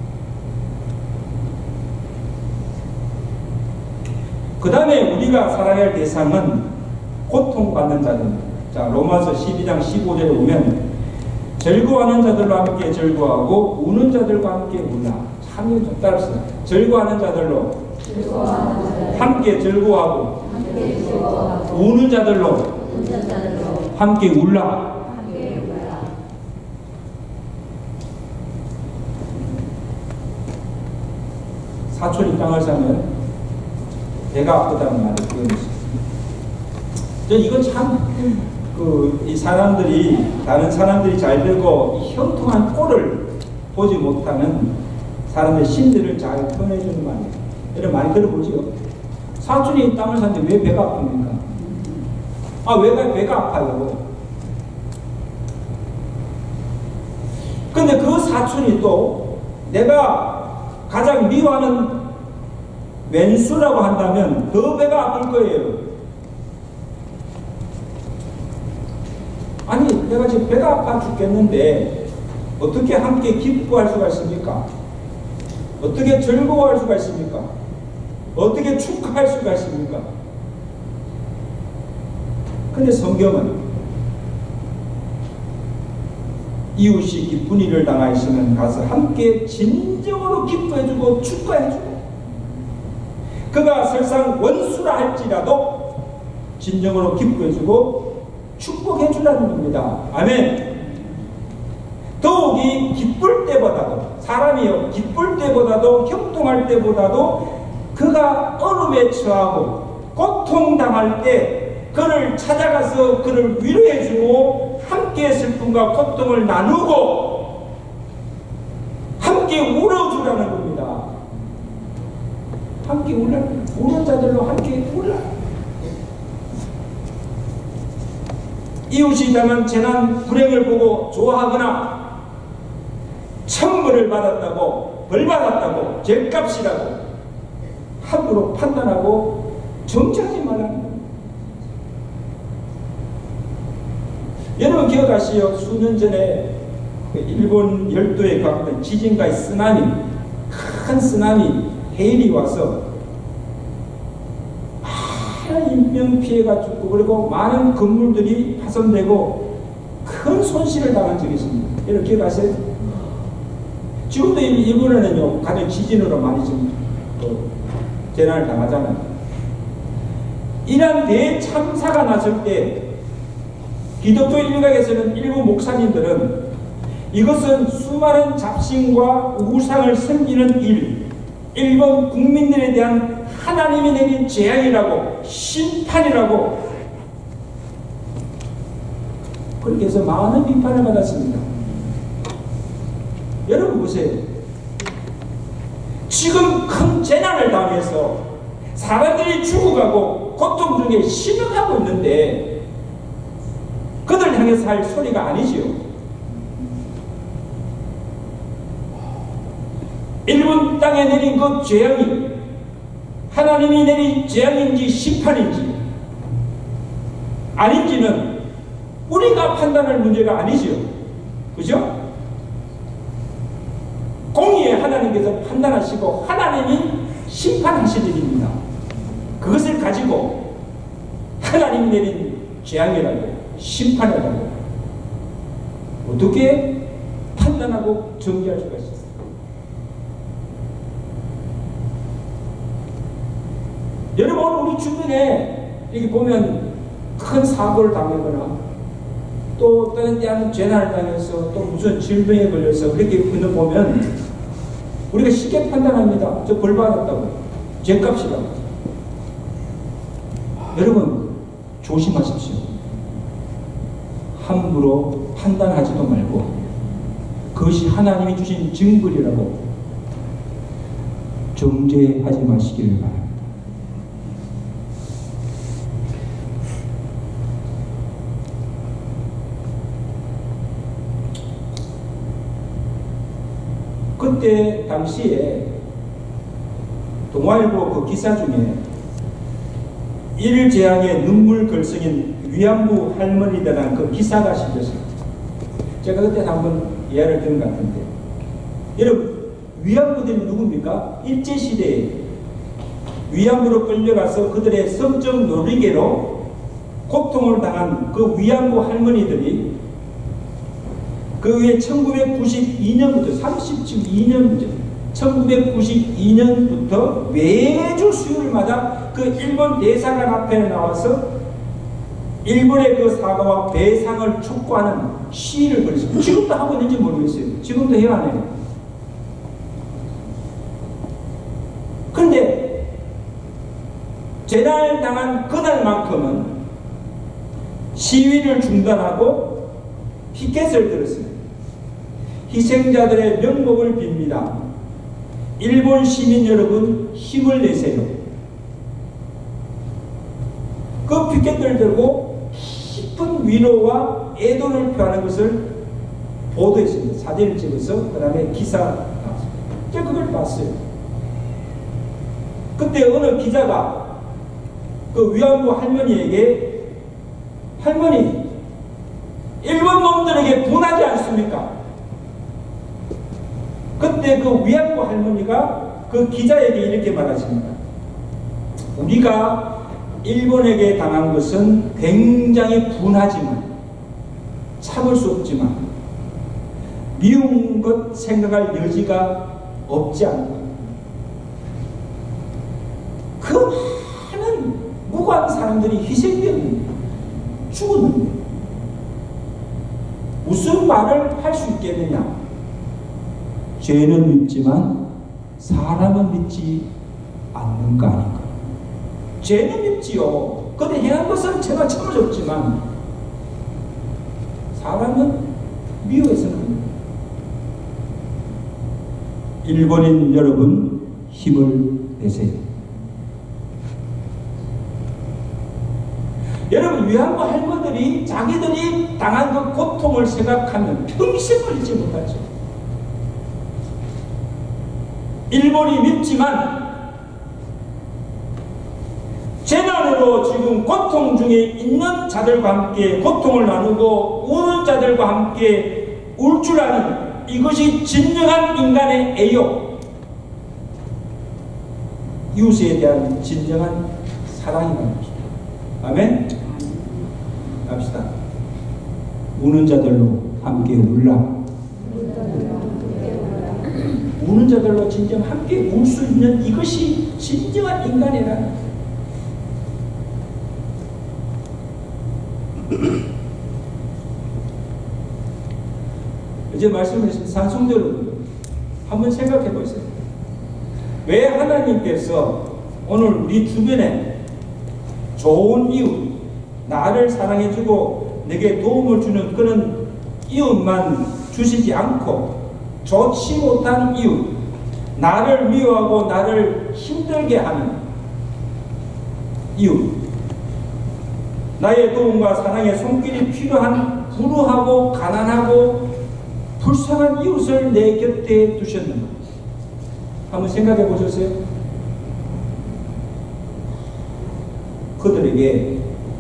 그 다음에 우리가 살아야 할 대상은 고통받는 자들입니다. 자, 로마서 12장 15절에 보면 즐거워하는 자들로 함께 즐거워하고 우는 자들과 함께 우나. 참 좀 따라서 즐거워하는 자들로 함께 즐거워하고 우는 자들로 함께 울라. 사촌이 땅을 사면 배가 아프다는 말을 표현했어요. 이건 참, 이 사람들이, 다른 사람들이 잘 되고, 이 형통한 꼴을 보지 못하는 사람의 심리를 잘 표현해주는 말이에요. 여러분 많이 들어보지요? 사촌이 땅을 사는데 왜 배가 아픕니까? 아, 왜 배가 아파요? 근데 그 사촌이 또 내가 가장 미워하는 왼수라고 한다면 더 배가 아플 거예요. 아니, 내가 지금 배가 아파 죽겠는데 어떻게 함께 기뻐할 수가 있습니까? 어떻게 즐거워할 수가 있습니까? 어떻게 축하할 수가 있습니까? 근데 성경은 이웃이 기쁜 일을 당하였으면 가서 함께 진정으로 기뻐해주고 축하해주고, 그가 설상 원수라 할지라도 진정으로 기뻐해주고 축복해주라는 겁니다. 아멘. 더욱이 기쁠 때보다도, 사람이요, 기쁠 때보다도, 형통할 때보다도 그가 어려움에 처하고 고통당할 때 그를 찾아가서 그를 위로해주고 함께 슬픔과 고통을 나누고 함께 울어주라는 겁니다. 함께 울라. 우는 자들로 함께 울라. 이웃이 있다면 재난 불행을 보고 좋아하거나 천벌을 받았다고, 벌 받았다고, 죄값이라고 함부로 판단하고 정죄하지 말라는 겁니다. 여러분 기억하시죠? 수년 전에 일본 열도에 가까운 지진과 쓰나미, 큰 쓰나미 해일이 와서 많은 인명피해가 죽고, 그리고 많은 건물들이 파손되고 큰 손실을 당한 적이 있습니다. 여러분 기억하세요? 지금도 일본에는요, 가장 지진으로 많이 지금 재난을 당하잖아요. 이런 대참사가 났을 때 기독교 일각에서는 일부 목사님들은 이것은 수많은 잡신과 우상을 섬기는 일본 국민들에 대한 하나님이 내린 재앙이라고, 심판이라고 그렇게 해서 많은 비판을 받았습니다. 여러분 보세요. 지금 큰 재난을 당해서 사람들이 죽어가고 고통 중에 신음하고 있는데 그들 향해서 할 소리가 아니지요. 일본 땅에 내린 그 재앙이 하나님이 내린 재앙인지 심판인지 아닌지는 우리가 판단할 문제가 아니지요. 그죠? 공의의 하나님께서 판단하시고 하나님이 심판하실 일입니다. 그것을 가지고 하나님이 내린 재앙이라고, 심판이라고 어떻게 판단하고 정죄할 수가 있어요? 여러분, 우리 주변에 이렇게 보면 큰 사고를 당하거나 또 다른 데 하는 재난을 당해서 또 무슨 질병에 걸려서 그렇게 보면 우리가 쉽게 판단합니다. 저 벌 받았다고, 죄값이라고. 여러분 조심하십시오. 함부로 판단하지도 말고 그것이 하나님이 주신 징벌이라고 정죄하지 마시기를 바랍니다. 그때 당시에 동아일보 그 기사 중에 일제강의 눈물 걸성인 위안부 할머니들이라는 그 기사가 실렸어요. 제가 그때 한번 이야기를 들은 것 같은데, 여러분, 위안부들이 누굽니까? 일제시대에 위안부로 끌려가서 그들의 성적 놀이개로 고통을 당한 그 위안부 할머니들이 그 후에 1992년부터 32년 전 1992년부터 매주 수요일마다 그 일본 대사관 앞에 나와서 일본의 그 사과와 배상을 촉구하는 시위를 벌였습니다. 지금도 하고 있는지 모르겠어요. 지금도 해야 하네요. 그런데 재난을 당한 그날만큼은 시위를 중단하고 피켓을 들었습니다. 희생자들의 명복을 빕니다. 일본 시민 여러분, 힘을 내세요. 그 피켓을 들고 깊은 위로와 애도를 표하는 것을 보도했습니다. 사진을 찍어서 그 다음에 기사 나왔습니다. 제가 그걸 봤어요. 그때 어느 기자가 그 위안부 할머니에게, 할머니, 일본 놈들에게 분하지 않습니까? 그때 그 위안부 할머니가 그 기자에게 이렇게 말하십니다. 우리가 일본에게 당한 것은 굉장히 분하지만, 참을 수 없지만, 미운 것 생각할 여지가 없지 않다. 그 많은 무고한 사람들이 희생되었는데, 죽었는데 무슨 말을 할 수 있겠느냐? 죄는 믿지만 사람은 믿지 않는 거 아닌가? 죄는 믿지요. 그런데 행한 것은 제가 참아줬지만 사람은 미워해서는 합니다. 일본인 여러분, 힘을 내세요. 여러분, 위안부 할머니들이 자기들이 당한 그 고통을 생각하면 평생 잊지 못하죠. 일본이 밉지만 재난으로 지금 고통 중에 있는 자들과 함께 고통을 나누고 우는 자들과 함께 울 줄 아는, 이것이 진정한 인간의 애요, 이웃에 대한 진정한 사랑이라는 것입니다. 아멘? 갑시다. 우는 자들로 함께 울라. 우는 자들로 진정 함께 울 수 있는, 이것이 진정한 인간이라는. 이제 말씀하신 산성도 여러분, 한번 생각해 보세요. 왜 하나님께서 오늘 우리 주변에 좋은 이웃, 나를 사랑해주고 내게 도움을 주는 그런 이웃만 주시지 않고, 좋지 못한 이웃, 나를 미워하고 나를 힘들게 하는 이웃, 나의 도움과 사랑의 손길이 필요한 불우하고 가난하고 불쌍한 이웃을 내 곁에 두셨는가? 한번 생각해 보셨어요? 그들에게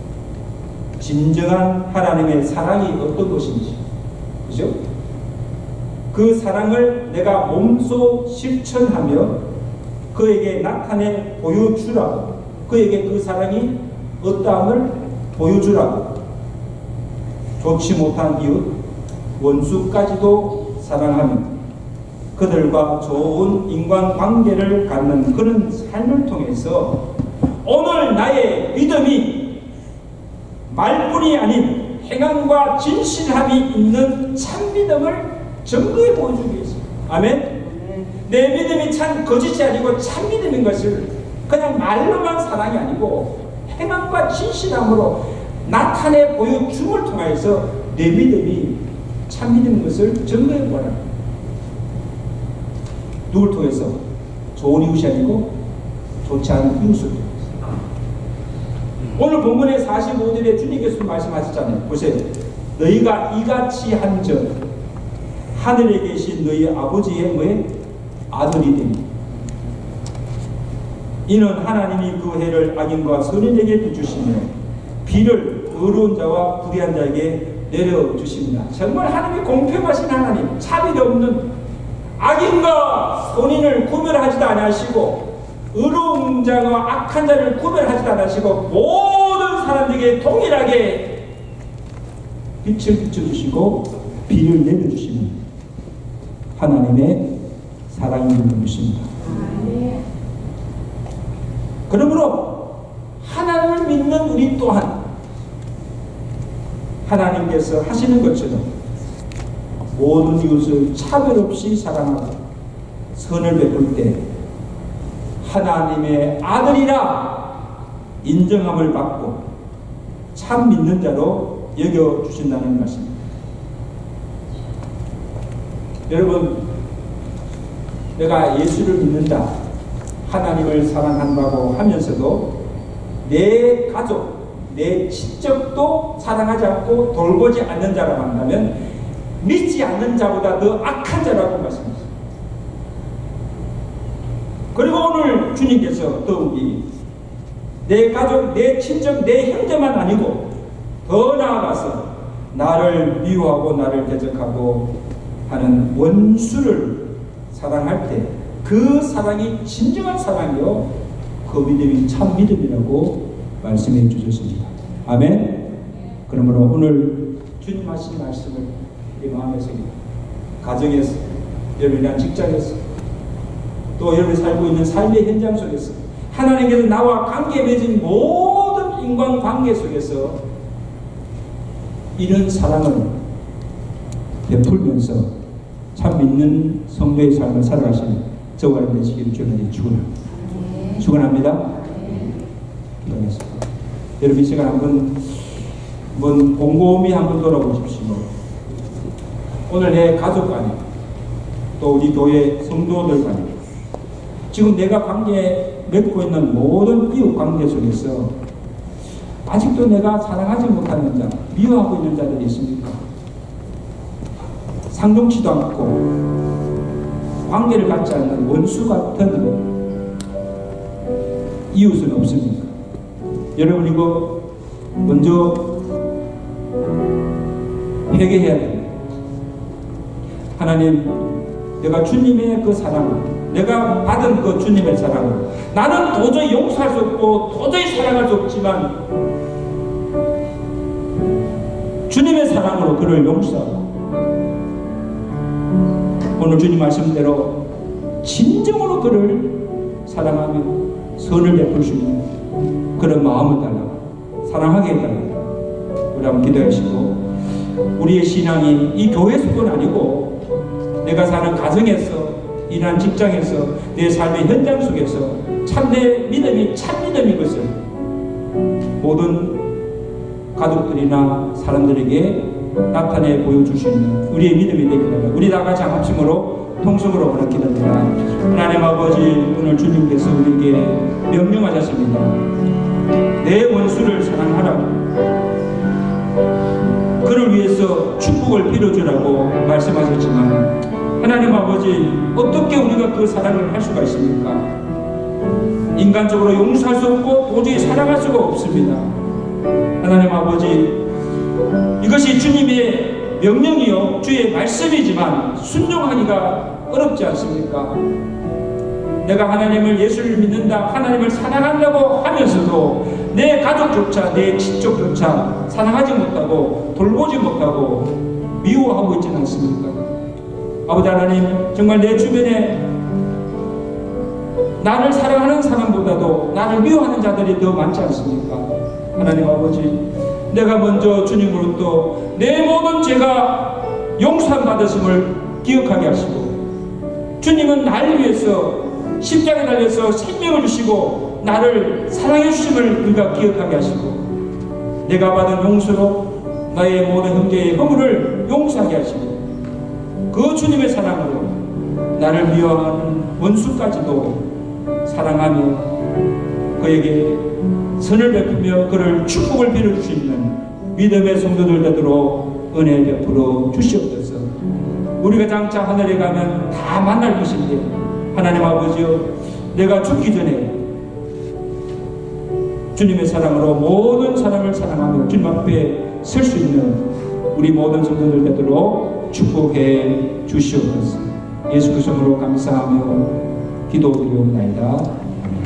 진정한 하나님의 사랑이 어떤 것인지, 그죠? 그 사랑을 내가 몸소 실천하며 그에게 나타내 보여주라고, 그에게 그 사랑이 어떠함을 보여주라고, 좋지 못한 이웃, 원수까지도 사랑하며 그들과 좋은 인간관계를 갖는 그런 삶을 통해서 오늘 나의 믿음이 말뿐이 아닌 행함과 진실함이 있는 참믿음을 증거해 보여주기 위해서. 아멘? 내 믿음이 참 거짓이 아니고 참 믿음인 것을 그냥 말로만 사랑이 아니고 행함과 진실함으로 나타내 보여줌을 통해서 내 믿음이 참 믿음인 것을 증거해 보라. 누굴 통해서? 좋은 이웃이 아니고 좋지 않은 이웃을. 오늘 본문의 45절에 주님께서 말씀하셨잖아요. 보세요. 너희가 이같이 한즉 하늘에 계신 너희 아버지의 뭐에 아들이 되니 이는 하나님이 그 해를 악인과 선인에게 주시며 비를 의로운 자와 불의한 자에게 내려주십니다. 정말 하나님이 공평하신 하나님, 차별이 없는 악인과 선인을 구별하지도 않으시고 의로운 자와 악한 자를 구별하지도 않으시고 모든 사람들에게 동일하게 빛을 비춰주시고 비를 내려주시는 하나님의 사랑이 있는 것입니다. 그러므로 하나님을 믿는 우리 또한 하나님께서 하시는 것처럼 모든 이웃을 차별 없이 사랑하고 선을 베풀 때 하나님의 아들이라 인정함을 받고 참 믿는 자로 여겨주신다는 말씀입니다. 여러분, 내가 예수를 믿는다, 하나님을 사랑한다고 하면서도 내 가족, 내 친척도 사랑하지 않고 돌보지 않는 자라고 한다면 믿지 않는 자보다 더 악한 자라고 말씀하셨습니다. 그리고 오늘 주님께서 더욱이 내 가족, 내 친척, 내 형제만 아니고 더 나아가서 나를 미워하고 나를 대적하고 하는 원수를 사랑할 때 그 사랑이 진정한 사랑이요 그 믿음이 참 믿음이라고 말씀해 주셨습니다. 아멘. 그러므로 오늘 주님 하신 말씀을 우리 마음에 새기고 가정에서, 여러분이란 직장에서, 또 여러분이 살고 있는 삶의 현장 속에서 하나님께서 나와 관계 맺은 모든 인간관계 속에서 이런 사랑을 베풀면서 참 믿는 성도의 삶을 살아가시는 저와 여러분 되시기를 주님께 축원합니다. 축원합니다. 기도하겠습니다. 여러분 이 시간 한번 곰곰이 한번 돌아보십시오. 오늘 내 가족 간에 또 우리 교회 성도들 간에 지금 내가 관계 맺고 있는 모든 이웃 관계 속에서 아직도 내가 사랑하지 못하는 자, 미워하고 있는 자들이 있습니까? 상종치도 않고 관계를 갖지 않는 원수 같은 이웃은 없습니까? 여러분 이거 먼저 회개해야 됩니다. 하나님, 내가 주님의 그 사랑을, 내가 받은 그 주님의 사랑을 나는 도저히 용서할 수 없고 도저히 사랑할 수 없지만 주님의 사랑으로 그를 용서하고 오늘 주님 말씀대로 진정으로 그를 사랑하며 선을 베풀 수 있는 그런 마음을 달라고, 사랑하게 해달라고 우리 한번 기도하시고, 우리의 신앙이 이 교회뿐 아니고 내가 사는 가정에서, 일하는 직장에서, 내 삶의 현장 속에서 참내 믿음이 참 믿음인 것을 모든 가족들이나 사람들에게 나타내 보여줄 수 있는 우리의 믿음이 되기를 바랍니다. 우리 다 같이 한합심으로 통성으로 기도합니다. 하나님 아버지, 오늘 주님께서 우리에게 명령하셨습니다. 내 원수를 사랑하라고, 그를 위해서 축복을 빌어주라고 말씀하셨지만 하나님 아버지, 어떻게 우리가 그 사랑을 할 수가 있습니까? 인간적으로 용서할 수 없고 도저히 사랑할 수가 없습니다. 하나님 아버지, 이것이 주님의 명령이요 주의 말씀이지만 순종하기가 어렵지 않습니까? 내가 하나님을, 예수를 믿는다, 하나님을 사랑한다고 하면서도 내 가족조차, 내 친족조차 사랑하지 못하고 돌보지 못하고 미워하고 있지는 않습니까? 아버지 하나님, 정말 내 주변에 나를 사랑하는 사람보다도 나를 미워하는 자들이 더 많지 않습니까? 하나님 아버지, 내가 먼저 주님으로부터 내 모든 죄가 용서함 받으심을 기억하게 하시고, 주님은 나를 위해서 십자가에 달려서 생명을 주시고 나를 사랑해 주심을 우리가 기억하게 하시고, 내가 받은 용서로 나의 모든 형제의 허물을 용서하게 하시고, 그 주님의 사랑으로 나를 미워하는 원수까지도 사랑하며 그에게 선을 베푸며 그를 축복을 빌어줄 수 있는 믿음의 성도들 되도록 은혜 베풀어 주시옵소서. 우리가 장차 하늘에 가면 다 만날 것인데 하나님 아버지여, 내가 죽기 전에 주님의 사랑으로 모든 사람을 사랑하며 주님 앞에 설 수 있는 우리 모든 성도들 되도록 축복해 주시옵소서. 예수 그리스도로 감사하며 기도드리옵나이다.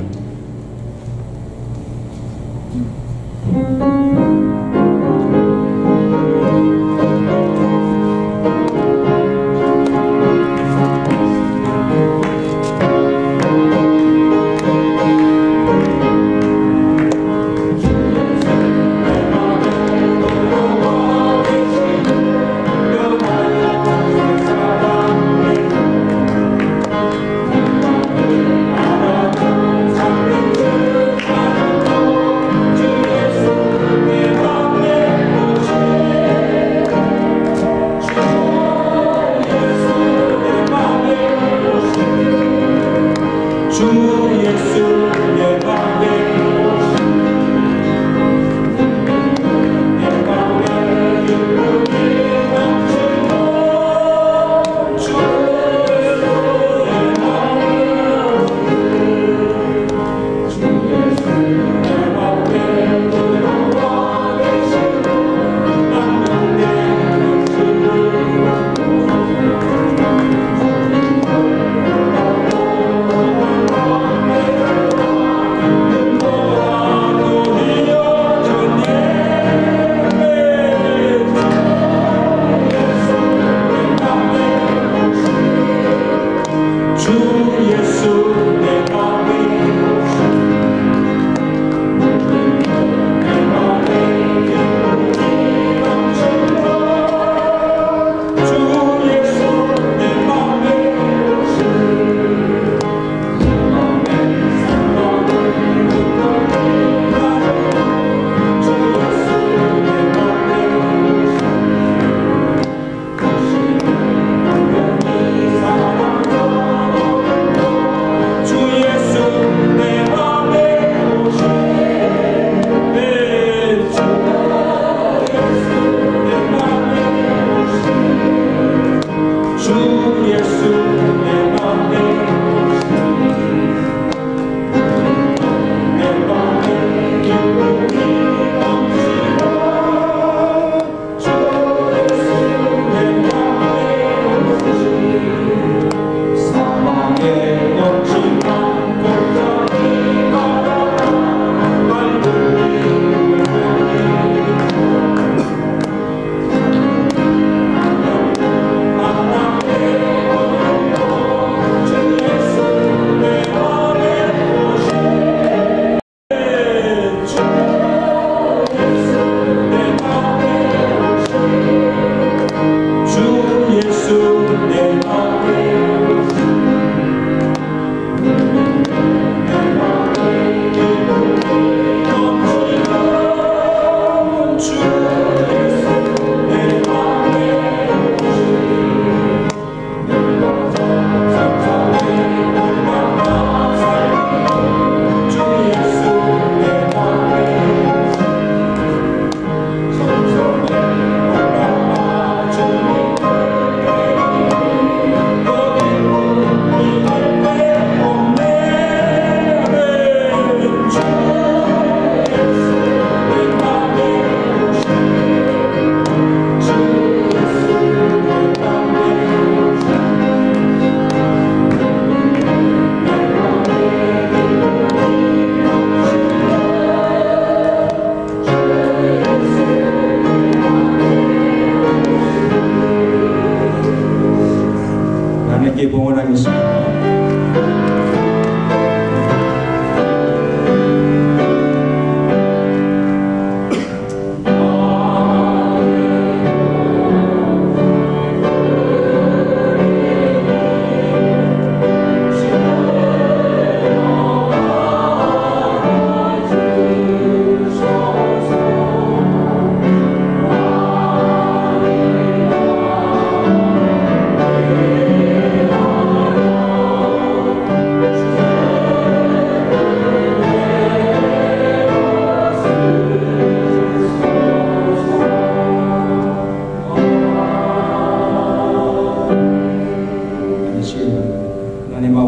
봉헌하겠습니다.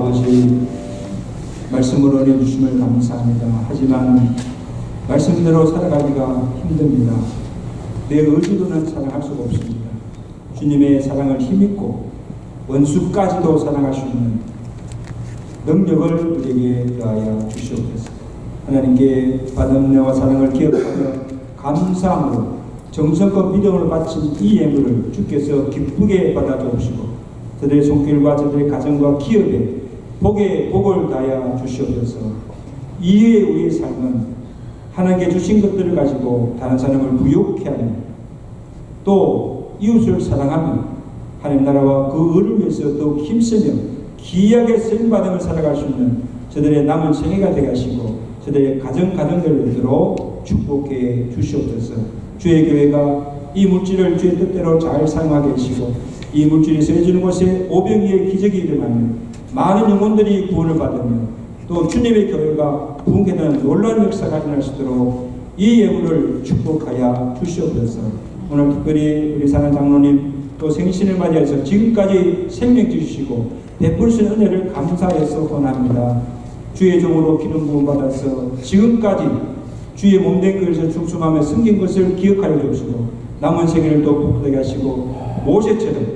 아버지 말씀으로 은혜 주심을 감사합니다. 하지만 말씀대로 살아가기가 힘듭니다. 내 의지로는 사랑할 수가 없습니다. 주님의 사랑을 힘입고 원수까지도 사랑할 수 있는 능력을 우리에게 더하여 주시옵소서. 하나님께 받은 은혜와 사랑을 기억하며 감사함으로 정성껏 믿음을 바친 이 예물을 주께서 기쁘게 받아주옵시고 저들의 손길과 저들의 가정과 기업에 복을 다하여 주시옵소서. 이후에 우리의 삶은 하나님께 주신 것들을 가지고 다른 사람을 부욕해 하며 또 이웃을 사랑하며 하나님 나라와 그 의를 위해서 더욱 힘쓰며 귀하게 쓰임받음을 살아갈 수 있는 저들의 남은 생애가 되게 하시고 저들의 가정들로 축복해 주시옵소서. 주의 교회가 이 물질을 주의 뜻대로 잘 사용하게 하시고 이 물질이 쓰여지는 곳에 오병이의 기적이 일어나며 많은 영혼들이 구원을 받으며 또 주님의 교회가 부흥케 되는 놀라운 역사가 일어날 수 있도록 이 예물을 축복하여 주시옵소서. 오늘 특별히 우리 사는 장로님 또 생신을 맞이해서 지금까지 생명 주시고 베푸신 은혜를 감사해서 권합니다. 주의 종으로 기름 부음 받아서 지금까지 주의 몸된 그릇에 충성하며 숨긴 것을 기억하여 주시고 남은 생애를 또 복되게 하시고 모세처럼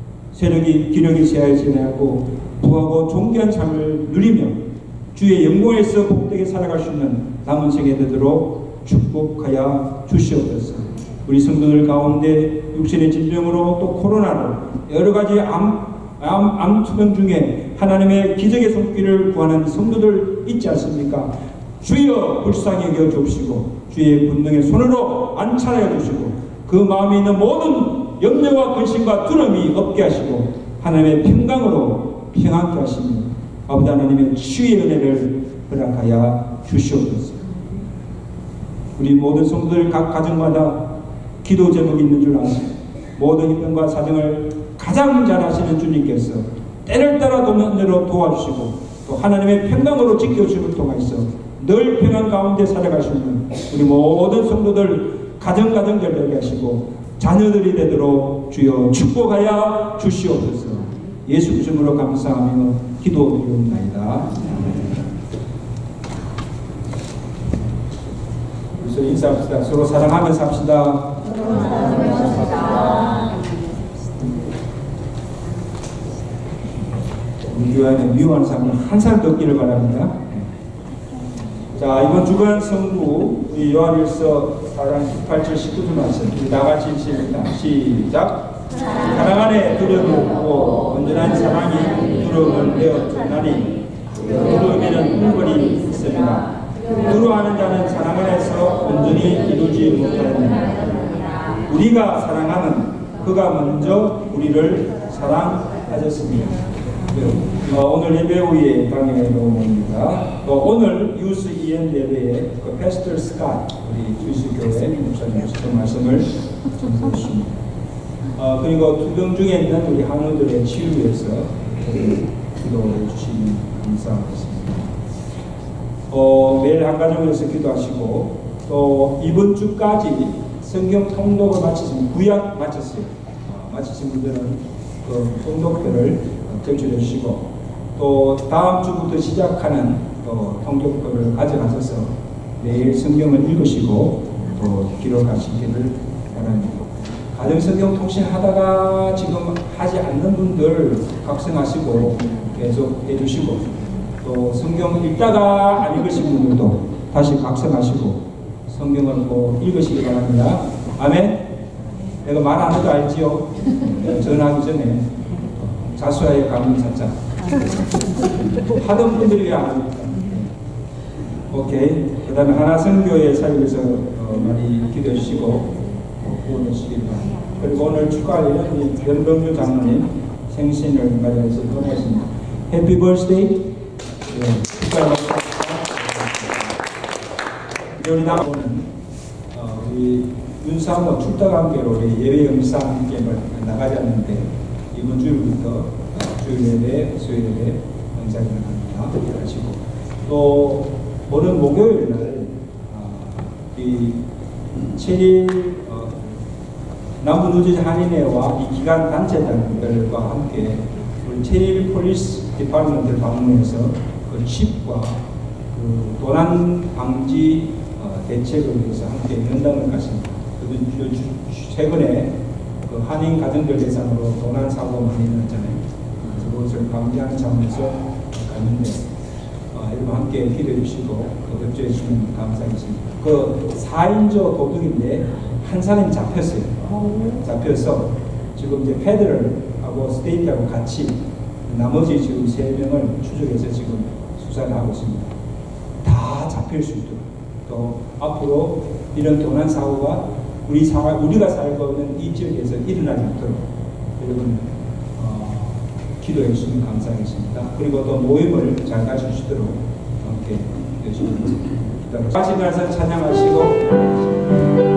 기력이 쇠하여 지내고 부하고 존귀한 삶을 누리며 주의 영광에서 복되게 살아갈 수 있는 남은 생애 되도록 축복하여 주시옵소서. 우리 성도들 가운데 육신의 질병으로 또 코로나로 여러 가지 암 투병 중에 하나님의 기적의 손길을 구하는 성도들 있지 않습니까? 주여 불쌍히 여겨 주시고 주의 분명의 손으로 안찰하여 주시고 그 마음에 있는 모든 염려와 근심과 두려움이 없게 하시고 하나님의 평강으로 평안케 하시며 아버지 하나님의 치유의 은혜를 허락하여 주시옵소서. 우리 모든 성도들 각 가정마다 기도 제목이 있는 줄 아시고 모든 형편과 사정을 가장 잘 아시는 주님께서 때를 따라 돕는대로 도와주시고 또 하나님의 평강으로 지켜주심을 통해서 늘 평안 가운데 살아갈 수 있는 우리 모든 성도들 가정들 되게 하시고 자녀들이 되도록 주여 축복하여 주시옵소서. 예수 그리스도로 감사하며 기도드리옵나이다. 그래서 인사합시다. 서로 사랑하면서 합시다. 우리 교회 안에 미워하는 사람은 한 사람도 없기를 바랍니다. 자, 이번 주간 성부 우리 요한일서 4장 18절 19절 말씀 우리 나같이 읽습니다. 시작. 사랑 안에 두려움이 없고 온전한 사랑이 두려움을 내어 쫓나니 두려움에는 물건이 있습니다. 두려워하는 자는 사랑 안에서 온전히 이루지 못하느니라. 우리가 사랑하면 그가 먼저 우리를 사랑하셨습니다. 오늘 예배 후에 강의에 놓습니다. 오늘 유스 EM 예배에 패스터 스캇 우리 주시교회 목사님께서 말씀을 전해주십니다. 그리고 투병 중에 있는 우리 한우들의 치유 위해서 기도해 주시면 감사하겠습니다. 매일 한 가정에서 기도하시고 또 이번 주까지 성경 통독을 마치신 구약 마쳤어요. 마치신 분들은 그 통독표를 제출해 주시고 또 다음 주부터 시작하는 또 통독표를 가져가셔서 매일 성경을 읽으시고 또 기록하시기를 바랍니다. 가정성경 통신 하다가 지금 하지 않는 분들 각성하시고 계속 해주시고 또 성경 읽다가 안 읽으신 분들도 다시 각성하시고 성경을 꼭 읽으시기 바랍니다. 아멘. 내가 말 안 해도 알지요? 전화하기 전에 자수하여 감명 찾자. 하던 분들이 왜 안 합니까? 오케이. 그 다음에 하나성교회 사역에서 많이 기도해 주시고 구원해 주시기 바랍니다. 그리고 오늘 축하할 일은 변병주 장로님 생신을 맞이해서 보냈습니다. 해피 버스데이. 축하합니다. 우리 다음은 우리 윤사모 출타관계로 우리 예외 영상 게임을 나가지 않는데 이번 주일부터 주일 예배, 수요일 예배 영상이 나갑니다. 하시고 또 오는 목요일 날 이 7일 남부누지 한인회와 이 기간 단체장들과 함께 우리 체일 폴리스 디파트먼트를 방문해서 그 칩과 그 도난 방지 대책을 위해서 함께 면담을 갔습니다. 최근에 그 한인 가정들 대상으로 도난 사고 많이 일어났잖아요. 그것을 방지하는 차원에서 갔는데 여러분 함께 기도해 주시고 협조해 주시면 감사하겠습니다. 그 4인조 도둑인데 한 사람이 잡혔어요. 잡혀서 지금 이제 페더럴하고 스테이트하고 같이 나머지 지금 3명을 추적해서 지금 수사를 하고 있습니다. 다 잡힐 수 있도록 또 앞으로 이런 도난 사고가 우리가 살고 있는 이 지역에서 일어나지 않도록 여러분 기도해 주시면 감사하겠습니다. 그리고 또 모임을 잘 가주시도록 함께 열심히 기도하겠습니다. 같이 일어나서 찬양하시고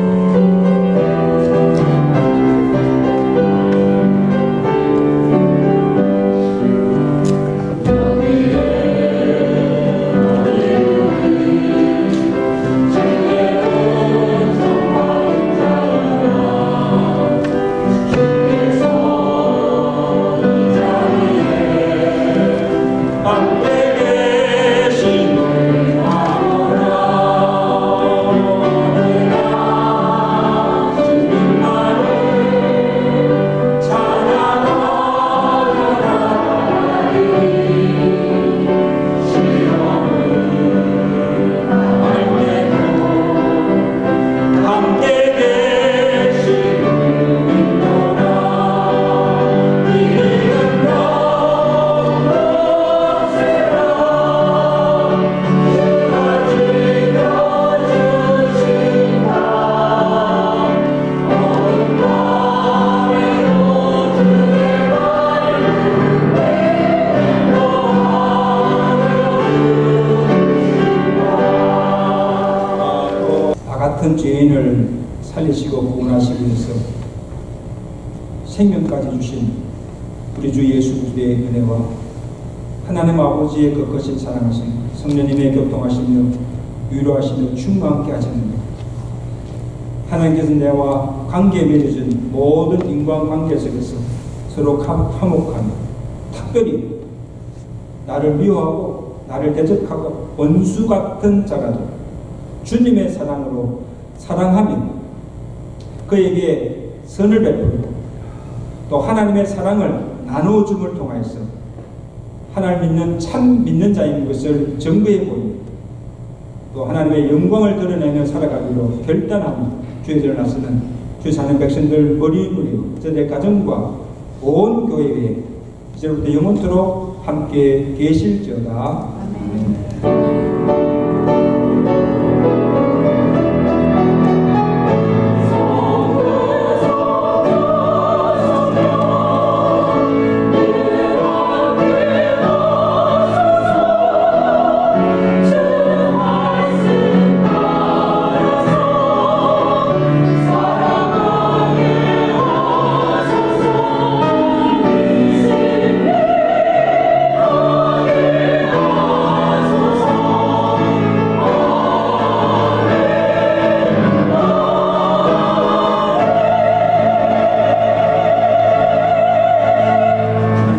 죄인을 살리시고 구원하시기 위해서 생명까지 주신 우리 주 예수 그리스도의 은혜와 하나님 아버지의 거룩하신 사랑하심 성령님의 교통하시며 위로하시며 충만케 하셨느니 하나님께서 내와 관계에 맺어진 모든 인간관계 속에서 서로 화목하며 특별히 나를 미워하고 나를 대적하고 원수 같은 자라도 주님의 사랑으로 사랑하며 그에게 선을 베풀고 또 하나님의 사랑을 나누어줌을 통하여서 하나님 믿는 참 믿는 자인 것을 증거해 보이고 또 하나님의 영광을 드러내며 살아가기로 결단하며 주의 전을 나서는 주의 사는 백성들 머리무리고 저들의 가정과 온 교회에 이제부터 영원토록 함께 계실지어다.